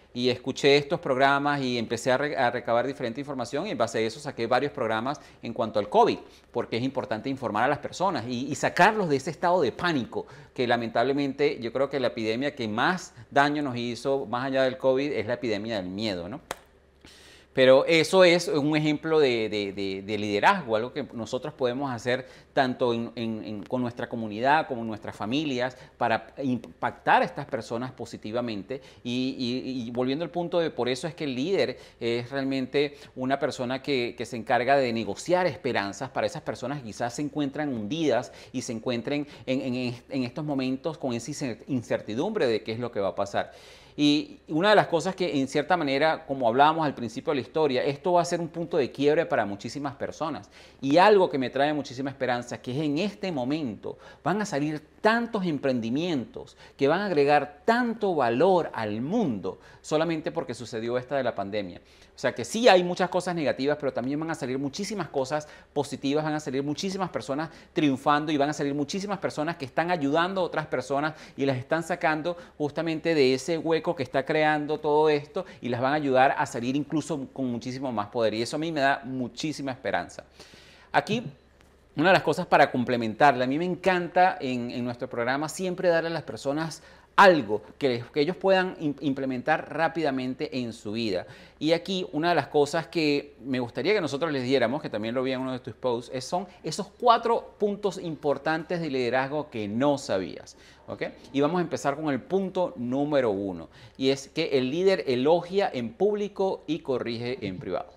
y escuché estos programas y empecé a, re a recabar diferente información y en base a eso saqué varios programas en cuanto al COVID, porque es importante informar a las personas y, y sacarlos de ese estado de pánico que lamentablemente yo creo que la epidemia que más daño nos hizo, más allá del COVID, es la epidemia del miedo, ¿no? Pero eso es un ejemplo de, de, de, de liderazgo, algo que nosotros podemos hacer tanto en, en, en, con nuestra comunidad como en nuestras familias para impactar a estas personas positivamente. Y, y, y volviendo al punto de por eso es que el líder es realmente una persona que, que se encarga de negociar esperanzas para esas personas que quizás se encuentran hundidas y se encuentren en, en, en estos momentos con esa incertidumbre de qué es lo que va a pasar. Y una de las cosas que en cierta manera, como hablábamos al principio de la historia, esto va a ser un punto de quiebre para muchísimas personas. Y algo que me trae muchísima esperanza, que es en este momento van a salir tantos emprendimientos que van a agregar tanto valor al mundo solamente porque sucedió esta de la pandemia. O sea que sí hay muchas cosas negativas, pero también van a salir muchísimas cosas positivas, van a salir muchísimas personas triunfando y van a salir muchísimas personas que están ayudando a otras personas y las están sacando justamente de ese hueco que está creando todo esto y las van a ayudar a salir incluso con muchísimo más poder. Y eso a mí me da muchísima esperanza. Aquí, una de las cosas para complementarla, a mí me encanta en, en nuestro programa siempre darle a las personas algo que, que ellos puedan implementar rápidamente en su vida. Y aquí una de las cosas que me gustaría que nosotros les diéramos, que también lo vi en uno de tus posts, es, son esos cuatro puntos importantes de liderazgo que no sabías. ¿Okay? Y vamos a empezar con el punto número uno, y es que el líder elogia en público y corrige en privado.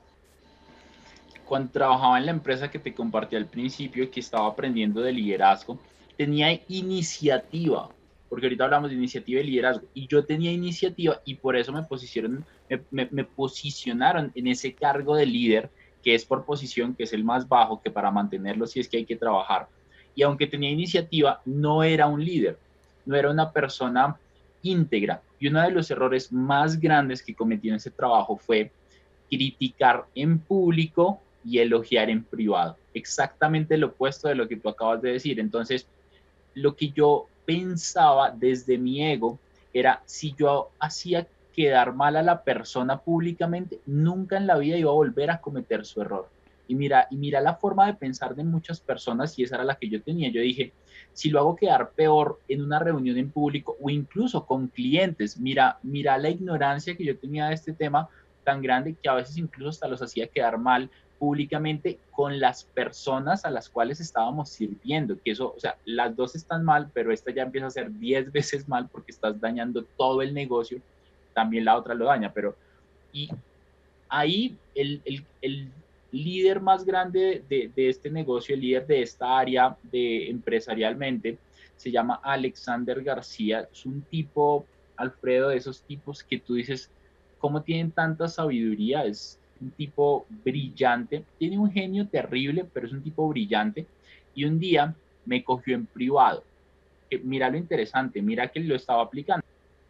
Cuando trabajaba en la empresa que te compartí al principio, que estaba aprendiendo de liderazgo, tenía iniciativa, porque ahorita hablamos de iniciativa y liderazgo, y yo tenía iniciativa y por eso me posicionaron, me, me, me posicionaron en ese cargo de líder, que es por posición, que es el más bajo, que para mantenerlo sí es que hay que trabajar. Y aunque tenía iniciativa, no era un líder, no era una persona íntegra. Y uno de los errores más grandes que cometí en ese trabajo fue criticar en público y elogiar en privado. Exactamente lo opuesto de lo que tú acabas de decir. Entonces, lo que yo pensaba desde mi ego era, si yo hacía quedar mal a la persona públicamente, nunca en la vida iba a volver a cometer su error. Y mira, y mira la forma de pensar de muchas personas, y esa era la que yo tenía. Yo dije, si lo hago quedar peor en una reunión en público o incluso con clientes, mira, mira la ignorancia que yo tenía de este tema tan grande que a veces incluso hasta los hacía quedar mal públicamente con las personas a las cuales estábamos sirviendo, que eso, o sea, las dos están mal, pero esta ya empieza a ser diez veces mal porque estás dañando todo el negocio, también la otra lo daña, pero y ahí el, el, el líder más grande de, de este negocio, el líder de esta área de empresarialmente, se llama Alexander García, es un tipo, Alfredo, de esos tipos que tú dices, ¿cómo tienen tanta sabiduría? Es un tipo brillante, tiene un genio terrible, pero es un tipo brillante. Y un día me cogió en privado. Que mira lo interesante, mira que lo estaba aplicando.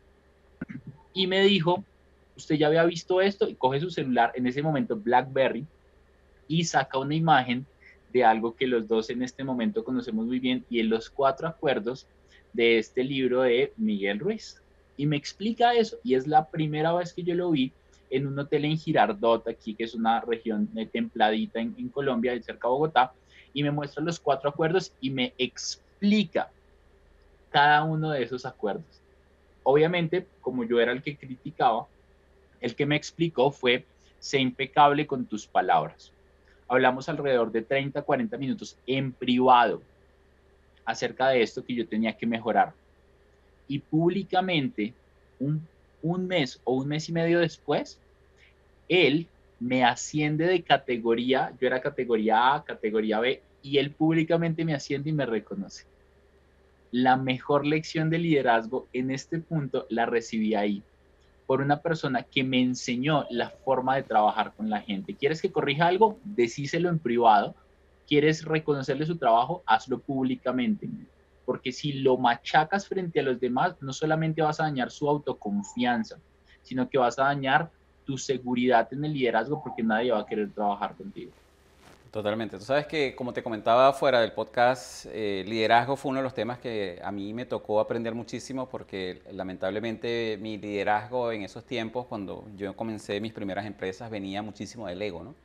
Y me dijo, usted ya había visto esto, y coge su celular, en ese momento BlackBerry, y saca una imagen de algo que los dos en este momento conocemos muy bien, y en los cuatro acuerdos de este libro de Miguel Ruiz. Y me explica eso, y es la primera vez que yo lo vi en un hotel en Girardot, aquí que es una región templadita en, en Colombia, cerca de Bogotá, y me muestra los cuatro acuerdos y me explica cada uno de esos acuerdos. Obviamente, como yo era el que criticaba, el que me explicó fue, sé impecable con tus palabras. Hablamos alrededor de treinta, cuarenta minutos en privado acerca de esto que yo tenía que mejorar. Y públicamente, un, un mes o un mes y medio después, él me asciende de categoría, yo era categoría A, categoría B, y él públicamente me asciende y me reconoce. La mejor lección de liderazgo en este punto la recibí ahí, por una persona que me enseñó la forma de trabajar con la gente. ¿Quieres que corrija algo? Decíselo en privado. ¿Quieres reconocerle su trabajo? Hazlo públicamente. Porque si lo machacas frente a los demás, no solamente vas a dañar su autoconfianza, sino que vas a dañar tu seguridad en el liderazgo porque nadie va a querer trabajar contigo. Totalmente. Tú sabes que, como te comentaba fuera del podcast, eh, liderazgo fue uno de los temas que a mí me tocó aprender muchísimo porque lamentablemente mi liderazgo en esos tiempos, cuando yo comencé mis primeras empresas, venía muchísimo del ego, ¿no?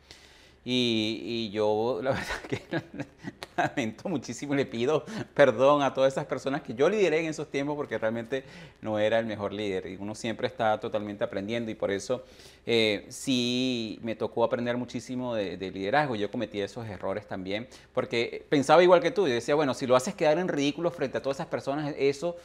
Y, y yo la verdad que lamento muchísimo y le pido perdón a todas esas personas que yo lideré en esos tiempos porque realmente no era el mejor líder. Y uno siempre está totalmente aprendiendo y por eso eh, sí me tocó aprender muchísimo de, de liderazgo. Yo cometí esos errores también porque pensaba igual que tú. Yo decía, bueno, si lo haces quedar en ridículo frente a todas esas personas, eso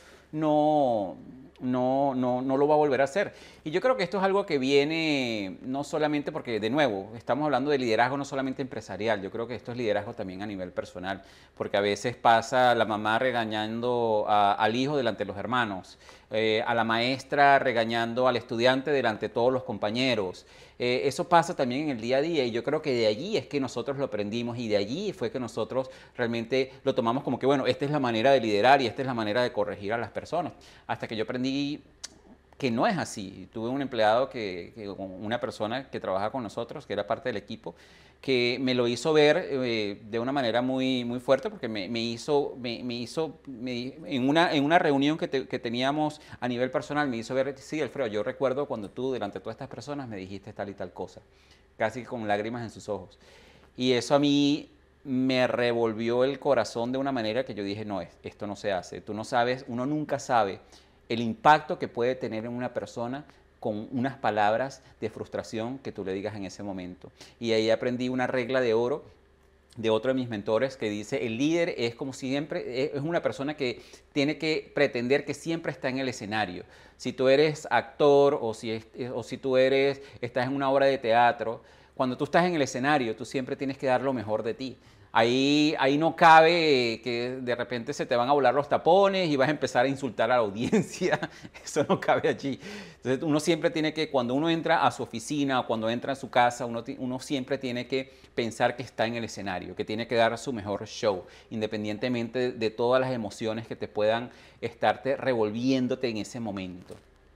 no, no, no, no lo va a volver a hacer. Y yo creo que esto es algo que viene no solamente porque, de nuevo, estamos hablando de liderazgo no solamente empresarial, yo creo que esto es liderazgo también a nivel personal, porque a veces pasa la mamá regañando a, al hijo delante de los hermanos, eh, a la maestra regañando al estudiante delante de todos los compañeros. Eh, eso pasa también en el día a día y yo creo que de allí es que nosotros lo aprendimos y de allí fue que nosotros realmente lo tomamos como que, bueno, esta es la manera de liderar y esta es la manera de corregir a las personas. Hasta que yo aprendí que no es así. Tuve un empleado, que, que una persona que trabaja con nosotros, que era parte del equipo, que me lo hizo ver eh, de una manera muy, muy fuerte porque me, me hizo, me, me hizo me, en, una, en una reunión que, te, que teníamos a nivel personal, me hizo ver, sí, Alfredo, yo recuerdo cuando tú delante de todas estas personas me dijiste tal y tal cosa, casi con lágrimas en sus ojos. Y eso a mí me revolvió el corazón de una manera que yo dije, no, esto no se hace. Tú no sabes, uno nunca sabe el impacto que puede tener en una persona con unas palabras de frustración que tú le digas en ese momento. Y ahí aprendí una regla de oro de otro de mis mentores que dice, el líder es como siempre, es una persona que tiene que pretender que siempre está en el escenario. Si tú eres actor o si, es, o si tú eres, estás en una obra de teatro, cuando tú estás en el escenario, tú siempre tienes que dar lo mejor de ti. Ahí, ahí no cabe que de repente se te van a volar los tapones y vas a empezar a insultar a la audiencia. Eso no cabe allí. Entonces uno siempre tiene que, cuando uno entra a su oficina o cuando entra a su casa, uno, uno siempre tiene que pensar que está en el escenario, que tiene que dar su mejor show, independientemente de todas las emociones que te puedan estarte revolviéndote en ese momento.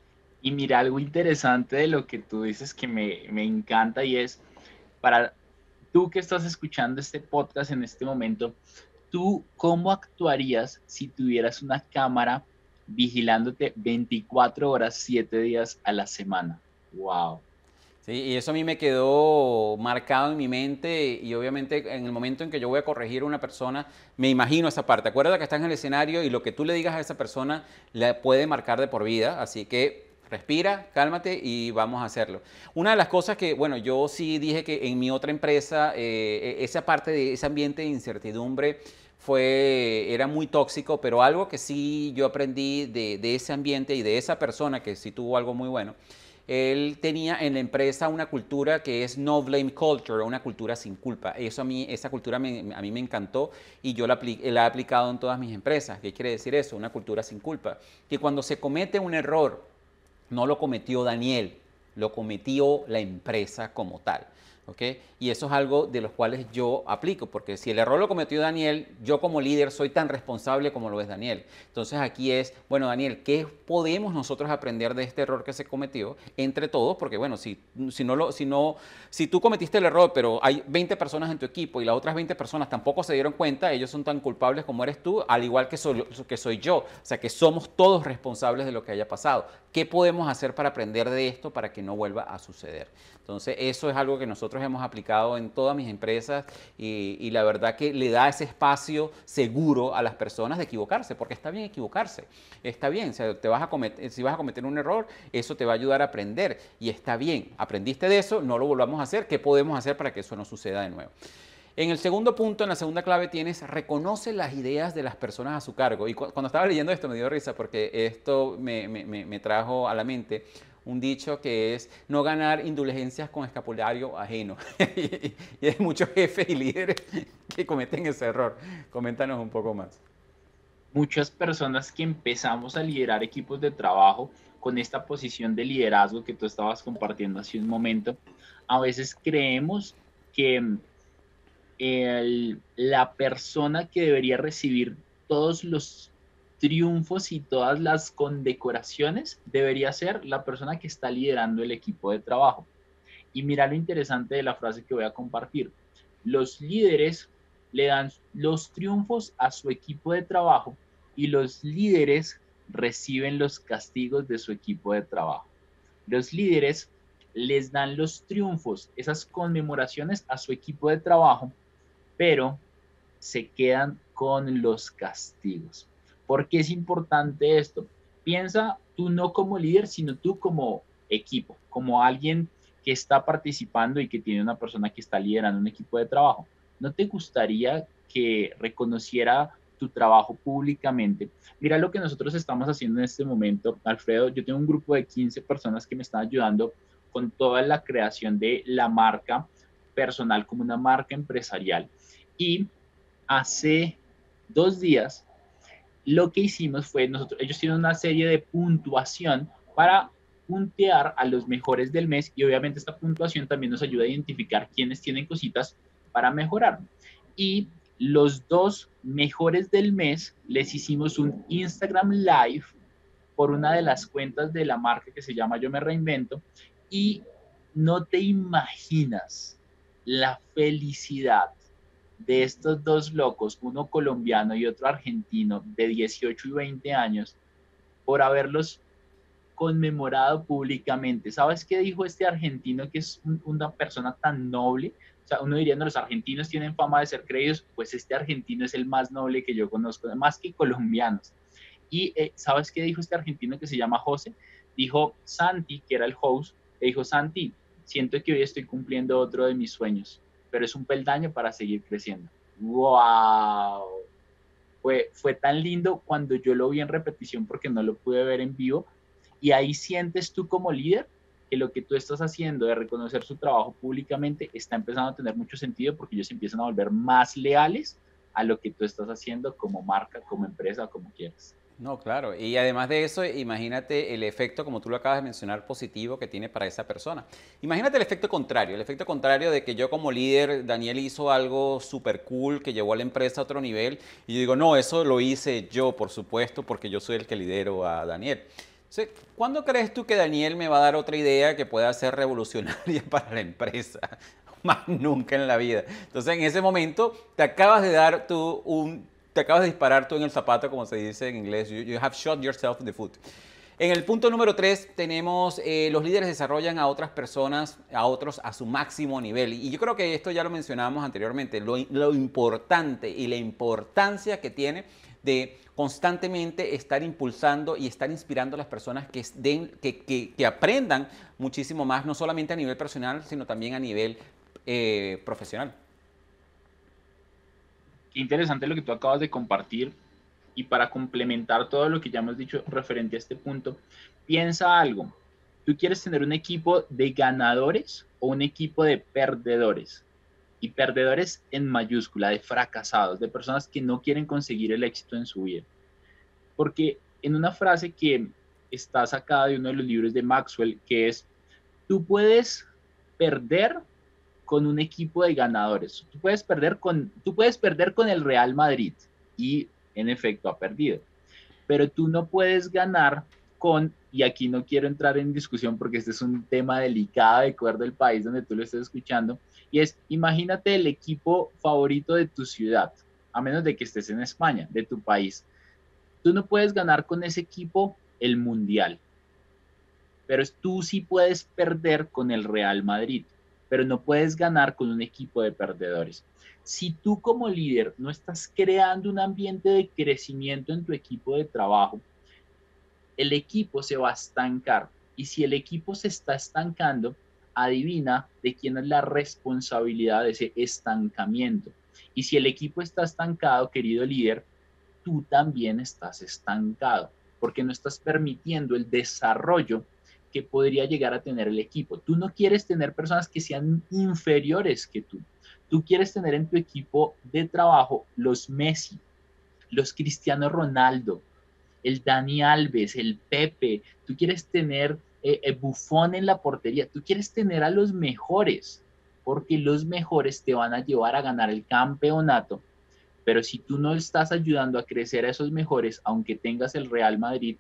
Y mira, algo interesante de lo que tú dices que me, me encanta y es, para tú que estás escuchando este podcast en este momento, ¿tú cómo actuarías si tuvieras una cámara vigilándote veinticuatro horas, siete días a la semana? Wow. Sí, y eso a mí me quedó marcado en mi mente y obviamente en el momento en que yo voy a corregir a una persona, me imagino esa parte. Acuérdate que estás en el escenario y lo que tú le digas a esa persona le puede marcar de por vida, así que respira, cálmate y vamos a hacerlo. Una de las cosas que, bueno, yo sí dije que en mi otra empresa, eh, esa parte de ese ambiente de incertidumbre fue, era muy tóxico, pero algo que sí yo aprendí de, de ese ambiente y de esa persona que sí tuvo algo muy bueno. Él tenía en la empresa una cultura que es no blame culture, una cultura sin culpa. Eso a mí, esa cultura me, a mí me encantó y yo la, la he aplicado en todas mis empresas. ¿Qué quiere decir eso? Una cultura sin culpa. Que cuando se comete un error, no lo cometió Daniel, lo cometió la empresa como tal. ¿Okay? Y eso es algo de los cuales yo aplico, porque si el error lo cometió Daniel, yo como líder soy tan responsable como lo es Daniel. Entonces aquí es, bueno, Daniel, ¿qué podemos nosotros aprender de este error que se cometió entre todos? Porque bueno, si, si, no lo, si, no, si tú cometiste el error, pero hay veinte personas en tu equipo y las otras veinte personas tampoco se dieron cuenta, ellos son tan culpables como eres tú, al igual que soy, que soy yo. O sea, que somos todos responsables de lo que haya pasado. ¿Qué podemos hacer para aprender de esto para que no vuelva a suceder? Entonces, eso es algo que nosotros hemos aplicado en todas mis empresas y, y la verdad que le da ese espacio seguro a las personas de equivocarse, porque está bien equivocarse, está bien, o sea, te vas a cometer, si vas a cometer un error, eso te va a ayudar a aprender y está bien, aprendiste de eso, no lo volvamos a hacer, ¿qué podemos hacer para que eso no suceda de nuevo? En el segundo punto, en la segunda clave tienes, reconoce las ideas de las personas a su cargo. Y cu cuando estaba leyendo esto me dio risa porque esto me, me, me trajo a la mente un dicho que es no ganar indulgencias con escapulario ajeno. y, y hay muchos jefes y líderes que cometen ese error. Coméntanos un poco más. Muchas personas que empezamos a liderar equipos de trabajo con esta posición de liderazgo que tú estabas compartiendo hace un momento, a veces creemos que el, la persona que debería recibir todos los triunfos y todas las condecoraciones debería ser la persona que está liderando el equipo de trabajo. Y mira lo interesante de la frase que voy a compartir. Los líderes le dan los triunfos a su equipo de trabajo y los líderes reciben los castigos de su equipo de trabajo. Los líderes les dan los triunfos, esas conmemoraciones a su equipo de trabajo, pero se quedan con los castigos. ¿Por qué es importante esto? Piensa tú no como líder, sino tú como equipo, como alguien que está participando y que tiene una persona que está liderando un equipo de trabajo. ¿No te gustaría que reconociera tu trabajo públicamente? Mira lo que nosotros estamos haciendo en este momento, Alfredo. Yo tengo un grupo de quince personas que me están ayudando con toda la creación de la marca personal como una marca empresarial. Y hace dos días lo que hicimos fue, nosotros, ellos tienen una serie de puntuación para puntear a los mejores del mes y obviamente esta puntuación también nos ayuda a identificar quiénes tienen cositas para mejorar. Y los dos mejores del mes les hicimos un Instagram Live por una de las cuentas de la marca que se llama Yo Me Reinvento y no te imaginas la felicidad de estos dos locos, uno colombiano y otro argentino de dieciocho y veinte años, por haberlos conmemorado públicamente. ¿Sabes qué dijo este argentino que es un, una persona tan noble? O sea, uno diría, no, los argentinos tienen fama de ser creídos, pues este argentino es el más noble que yo conozco, más que colombianos. Y eh, ¿sabes qué dijo este argentino que se llama José? Dijo Santi, que era el host, le dijo, Santi, siento que hoy estoy cumpliendo otro de mis sueños, pero es un peldaño para seguir creciendo. ¡Wow! Fue, fue tan lindo cuando yo lo vi en repetición porque no lo pude ver en vivo. Y ahí sientes tú como líder que lo que tú estás haciendo de reconocer su trabajo públicamente está empezando a tener mucho sentido porque ellos empiezan a volver más leales a lo que tú estás haciendo como marca, como empresa, como quieras. No, claro. Y además de eso, imagínate el efecto, como tú lo acabas de mencionar, positivo que tiene para esa persona. Imagínate el efecto contrario, el efecto contrario de que yo como líder, Daniel hizo algo súper cool que llevó a la empresa a otro nivel y yo digo, no, eso lo hice yo, por supuesto, porque yo soy el que lidero a Daniel. Entonces, ¿cuándo crees tú que Daniel me va a dar otra idea que pueda ser revolucionaria para la empresa? Más nunca en la vida. Entonces, en ese momento, te acabas de dar tú un te acabas de disparar tú en el zapato, como se dice en inglés. You, you have shot yourself in the foot. En el punto número tres tenemos eh, los líderes desarrollan a otras personas, a otros a su máximo nivel. Y yo creo que esto ya lo mencionamos anteriormente, lo, lo importante y la importancia que tiene de constantemente estar impulsando y estar inspirando a las personas que, den, que, que, que aprendan muchísimo más, no solamente a nivel personal, sino también a nivel eh, profesional. Qué interesante lo que tú acabas de compartir y para complementar todo lo que ya hemos dicho referente a este punto, piensa algo. ¿Tú quieres tener un equipo de ganadores o un equipo de perdedores? Y perdedores en mayúscula, de fracasados, de personas que no quieren conseguir el éxito en su vida. Porque en una frase que está sacada de uno de los libros de Maxwell, que es, tú puedes perder con un equipo de ganadores. Tú puedes perder con, tú puedes perder con el Real Madrid y en efecto ha perdido, pero tú no puedes ganar con, y aquí no quiero entrar en discusión porque este es un tema delicado de acuerdo al país donde tú lo estés escuchando, y es, imagínate el equipo favorito de tu ciudad, a menos de que estés en España, de tu país. Tú no puedes ganar con ese equipo el mundial, pero tú sí puedes perder con el Real Madrid, pero no puedes ganar con un equipo de perdedores. Si tú como líder no estás creando un ambiente de crecimiento en tu equipo de trabajo, el equipo se va a estancar. Y si el equipo se está estancando, adivina de quién es la responsabilidad de ese estancamiento. Y si el equipo está estancado, querido líder, tú también estás estancado, porque no estás permitiendo el desarrollo que podría llegar a tener el equipo. Tú no quieres tener personas que sean inferiores que tú. Tú quieres tener en tu equipo de trabajo los Messi, los Cristiano Ronaldo, el Dani Alves, el Pepe. Tú quieres tener eh, el Buffon en la portería. Tú quieres tener a los mejores, porque los mejores te van a llevar a ganar el campeonato. Pero si tú no estás ayudando a crecer a esos mejores, aunque tengas el Real Madrid,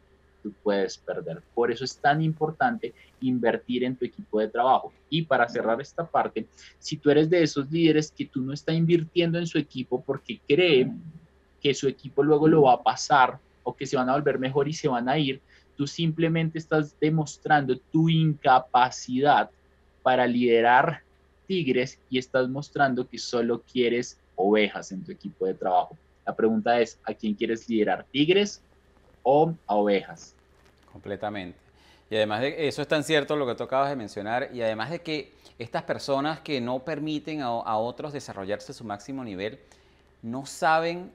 tú puedes perder. Por eso es tan importante invertir en tu equipo de trabajo. Y para cerrar esta parte, si tú eres de esos líderes que tú no estás invirtiendo en su equipo porque cree que su equipo luego lo va a pasar o que se van a volver mejor y se van a ir, tú simplemente estás demostrando tu incapacidad para liderar tigres y estás mostrando que solo quieres ovejas en tu equipo de trabajo. La pregunta es, ¿a quién quieres liderar? ¿Tigres o a ovejas? Completamente. Y además de eso es tan cierto lo que tú acabas de mencionar, y además de que estas personas que no permiten a, a otros desarrollarse a su máximo nivel, no saben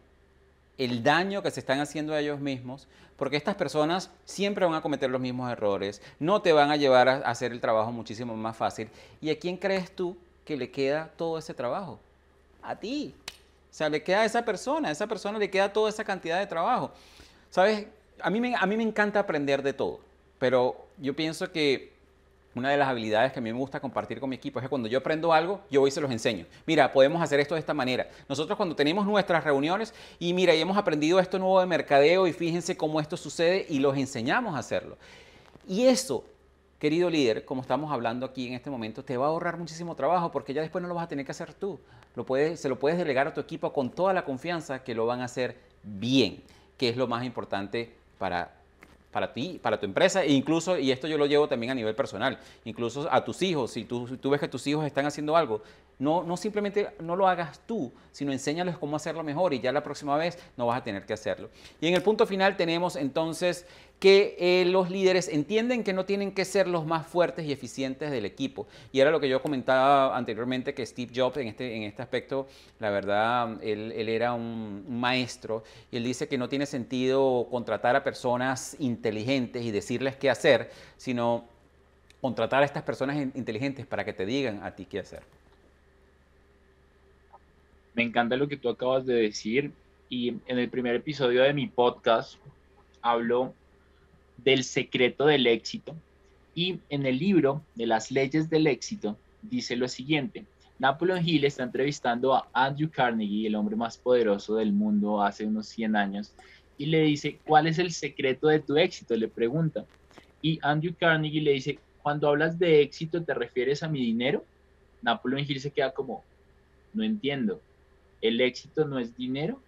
el daño que se están haciendo a ellos mismos, porque estas personas siempre van a cometer los mismos errores, no te van a llevar a hacer el trabajo muchísimo más fácil. ¿Y a quién crees tú que le queda todo ese trabajo? A ti. O sea, le queda a esa persona, a esa persona le queda toda esa cantidad de trabajo. ¿Sabes? A mí me, a mí me encanta aprender de todo, pero yo pienso que una de las habilidades que a mí me gusta compartir con mi equipo es que cuando yo aprendo algo, yo voy y se los enseño. Mira, podemos hacer esto de esta manera. Nosotros cuando tenemos nuestras reuniones y mira, y hemos aprendido esto nuevo de mercadeo y fíjense cómo esto sucede y los enseñamos a hacerlo. Y eso, querido líder, como estamos hablando aquí en este momento, te va a ahorrar muchísimo trabajo porque ya después no lo vas a tener que hacer tú. Lo puedes, se lo puedes delegar a tu equipo con toda la confianza que lo van a hacer bien, que es lo más importante para para ti, para tu empresa, e incluso, y esto yo lo llevo también a nivel personal, incluso a tus hijos, si tú, si tú ves que tus hijos están haciendo algo, no, no simplemente no lo hagas tú, sino enséñales cómo hacerlo mejor y ya la próxima vez no vas a tener que hacerlo. Y en el punto final tenemos entonces que eh, los líderes entienden que no tienen que ser los más fuertes y eficientes del equipo. Y era lo que yo comentaba anteriormente, que Steve Jobs en este, en este aspecto, la verdad, él, él era un, un maestro, y él dice que no tiene sentido contratar a personas inteligentes y decirles qué hacer, sino contratar a estas personas inteligentes para que te digan a ti qué hacer. Me encanta lo que tú acabas de decir y en el primer episodio de mi podcast hablo del secreto del éxito y en el libro de las leyes del éxito dice lo siguiente. Napoleon Hill está entrevistando a Andrew Carnegie, el hombre más poderoso del mundo hace unos cien años, y le dice, ¿cuál es el secreto de tu éxito? Le pregunta. Y Andrew Carnegie le dice, cuando hablas de éxito, ¿te refieres a mi dinero? Napoleon Hill se queda como, no entiendo. ¿El éxito no es dinero?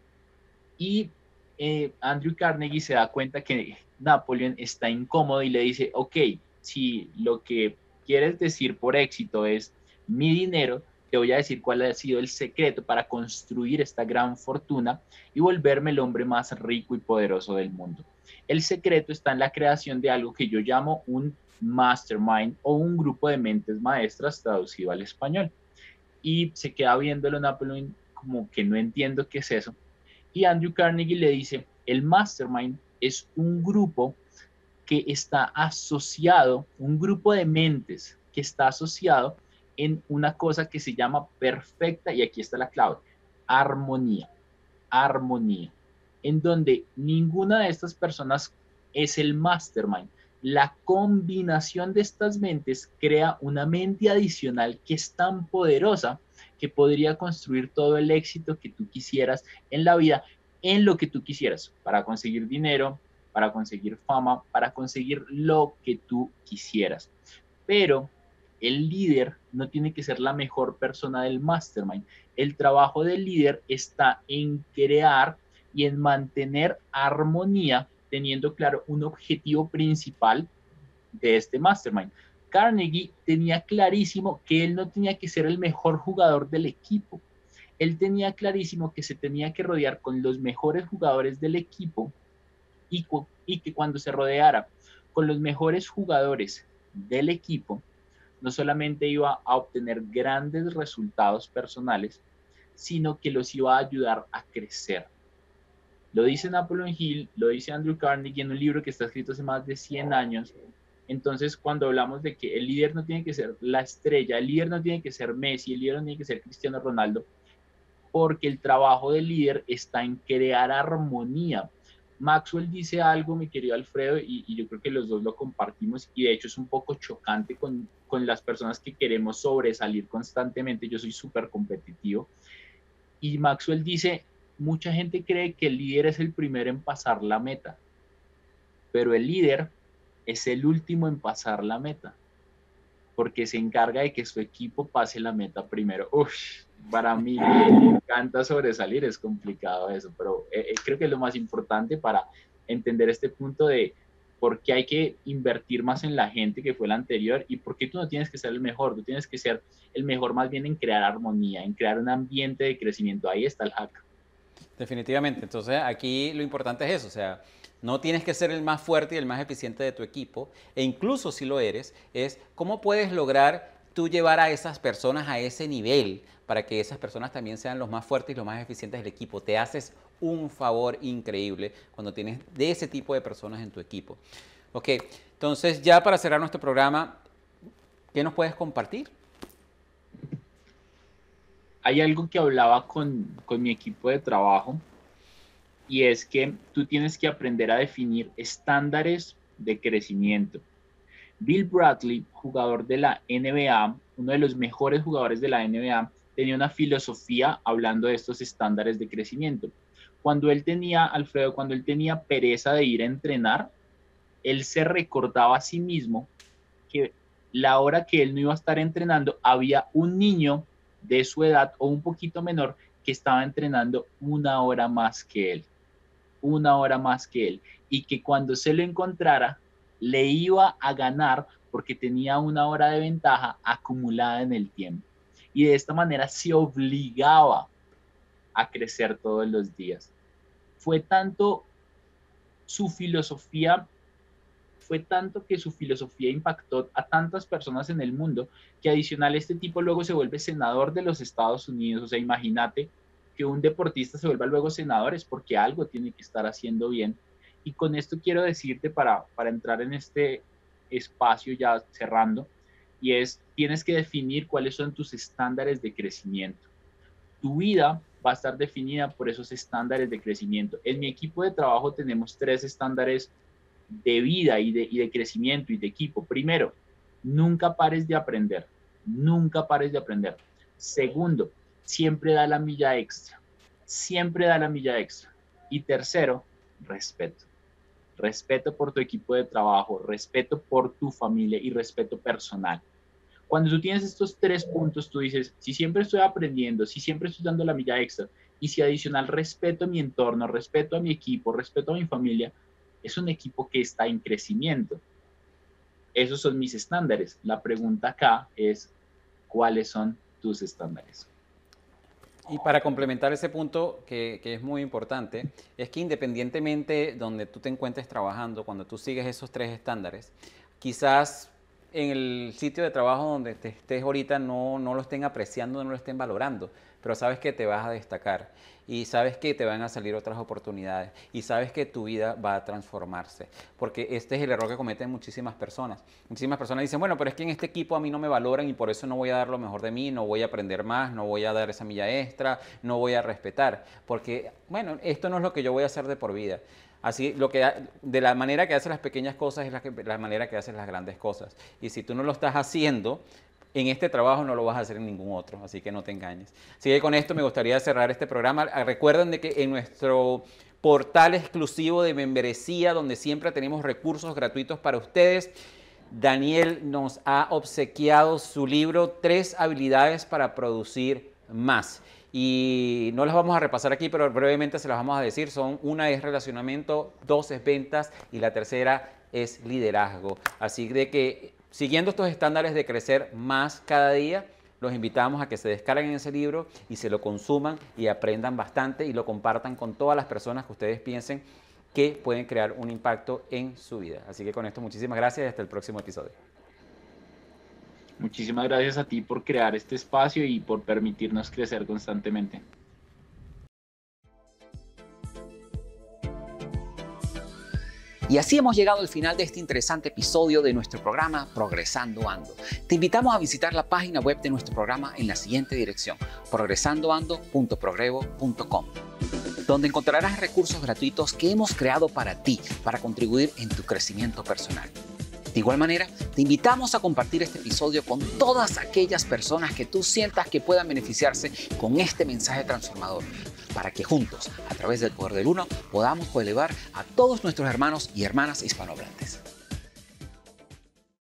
Y eh, Andrew Carnegie se da cuenta que Napoleon está incómodo y le dice, ok, si lo que quieres decir por éxito es mi dinero, te voy a decir cuál ha sido el secreto para construir esta gran fortuna y volverme el hombre más rico y poderoso del mundo. El secreto está en la creación de algo que yo llamo un mastermind o un grupo de mentes maestras traducido al español. Y se queda viéndolo Napoleon como que no entiendo qué es eso. Y Andrew Carnegie le dice, el mastermind es un grupo que está asociado, un grupo de mentes que está asociado en una cosa que se llama perfecta, y aquí está la clave, armonía, armonía, en donde ninguna de estas personas es el mastermind. La combinación de estas mentes crea una mente adicional que es tan poderosa que podría construir todo el éxito que tú quisieras en la vida, en lo que tú quisieras, para conseguir dinero, para conseguir fama, para conseguir lo que tú quisieras. Pero el líder no tiene que ser la mejor persona del mastermind. El trabajo del líder está en crear y en mantener armonía, teniendo claro un objetivo principal de este mastermind. Carnegie tenía clarísimo que él no tenía que ser el mejor jugador del equipo. Él tenía clarísimo que se tenía que rodear con los mejores jugadores del equipo y, y que cuando se rodeara con los mejores jugadores del equipo, no solamente iba a obtener grandes resultados personales, sino que los iba a ayudar a crecer. Lo dice Napoleon Hill, lo dice Andrew Carnegie en un libro que está escrito hace más de cien años. Entonces, cuando hablamos de que el líder no tiene que ser la estrella, el líder no tiene que ser Messi, el líder no tiene que ser Cristiano Ronaldo, porque el trabajo del líder está en crear armonía. Maxwell dice algo, mi querido Alfredo, y, y yo creo que los dos lo compartimos, y de hecho es un poco chocante con, con las personas que queremos sobresalir constantemente. Yo soy súper competitivo. Y Maxwell dice, mucha gente cree que el líder es el primero en pasar la meta. pero el líder es el último en pasar la meta, porque se encarga de que su equipo pase la meta primero. Uf, para mí me encanta sobresalir, es complicado eso, pero eh, creo que es lo más importante para entender este punto de por qué hay que invertir más en la gente que fue la anterior y por qué tú no tienes que ser el mejor, tú tienes que ser el mejor más bien en crear armonía, en crear un ambiente de crecimiento. Ahí está el hack. Definitivamente. Entonces, aquí lo importante es eso, o sea, no tienes que ser el más fuerte y el más eficiente de tu equipo, e incluso si lo eres, es cómo puedes lograr tú llevar a esas personas a ese nivel para que esas personas también sean los más fuertes y los más eficientes del equipo. Te haces un favor increíble cuando tienes de ese tipo de personas en tu equipo. Ok, entonces ya para cerrar nuestro programa, ¿qué nos puedes compartir? Hay algo que hablaba con, con mi equipo de trabajo y es que tú tienes que aprender a definir estándares de crecimiento. Bill Bradley, jugador de la N B A, uno de los mejores jugadores de la N B A, tenía una filosofía hablando de estos estándares de crecimiento. Cuando él tenía, Alfredo, cuando él tenía pereza de ir a entrenar, él se recordaba a sí mismo que la hora que él no iba a estar entrenando, había un niño de su edad o un poquito menor que estaba entrenando una hora más que él, una hora más que él, y que cuando se lo encontrara, le iba a ganar porque tenía una hora de ventaja acumulada en el tiempo. Y de esta manera se obligaba a crecer todos los días. Fue tanto su filosofía, fue tanto que su filosofía impactó a tantas personas en el mundo que adicional este tipo luego se vuelve senador de los Estados Unidos. O sea, imagínate que un deportista se vuelva luego senador, es porque algo tiene que estar haciendo bien. Y con esto quiero decirte, para, para entrar en este espacio ya cerrando, y es, tienes que definir cuáles son tus estándares de crecimiento. Tu vida va a estar definida por esos estándares de crecimiento. En mi equipo de trabajo tenemos tres estándares de vida y de, y de crecimiento y de equipo. Primero, nunca pares de aprender, nunca pares de aprender. Segundo, siempre da la milla extra, siempre da la milla extra. Y tercero, respeto. Respeto por tu equipo de trabajo, respeto por tu familia y respeto personal. Cuando tú tienes estos tres puntos, tú dices, si siempre estoy aprendiendo, si siempre estoy dando la milla extra, y si adicional respeto a mi entorno, respeto a mi equipo, respeto a mi familia, es un equipo que está en crecimiento. Esos son mis estándares. La pregunta acá es, ¿cuáles son tus estándares? Y para complementar ese punto que, que es muy importante, es que independientemente donde tú te encuentres trabajando, cuando tú sigues esos tres estándares, quizás en el sitio de trabajo donde te estés ahorita no, no lo estén apreciando, no lo estén valorando, pero sabes que te vas a destacar y sabes que te van a salir otras oportunidades y sabes que tu vida va a transformarse, porque este es el error que cometen muchísimas personas. Muchísimas personas dicen, bueno, pero es que en este equipo a mí no me valoran y por eso no voy a dar lo mejor de mí, no voy a aprender más, no voy a dar esa milla extra, no voy a respetar, porque, bueno, esto no es lo que yo voy a hacer de por vida. Así, lo que, de la manera que haces las pequeñas cosas es la, que, la manera que haces las grandes cosas. Y si tú no lo estás haciendo, en este trabajo no lo vas a hacer en ningún otro, así que no te engañes. Así que con esto me gustaría cerrar este programa. Recuerden de que en nuestro portal exclusivo de membresía, donde siempre tenemos recursos gratuitos para ustedes, Daniel nos ha obsequiado su libro Tres habilidades para producir más. Y no las vamos a repasar aquí, pero brevemente se las vamos a decir. Son, una es relacionamiento, dos es ventas y la tercera es liderazgo. Así de que, siguiendo estos estándares de crecer más cada día, los invitamos a que se descarguen ese libro y se lo consuman y aprendan bastante y lo compartan con todas las personas que ustedes piensen que pueden crear un impacto en su vida. Así que con esto, muchísimas gracias y hasta el próximo episodio. Muchísimas gracias a ti por crear este espacio y por permitirnos crecer constantemente. Y así hemos llegado al final de este interesante episodio de nuestro programa Progresando Ando. Te invitamos a visitar la página web de nuestro programa en la siguiente dirección, progresando ando punto progrevo punto com, donde encontrarás recursos gratuitos que hemos creado para ti, para contribuir en tu crecimiento personal. De igual manera, te invitamos a compartir este episodio con todas aquellas personas que tú sientas que puedan beneficiarse con este mensaje transformador. para que juntos, a través del poder del uno, podamos elevar a todos nuestros hermanos y hermanas hispanohablantes.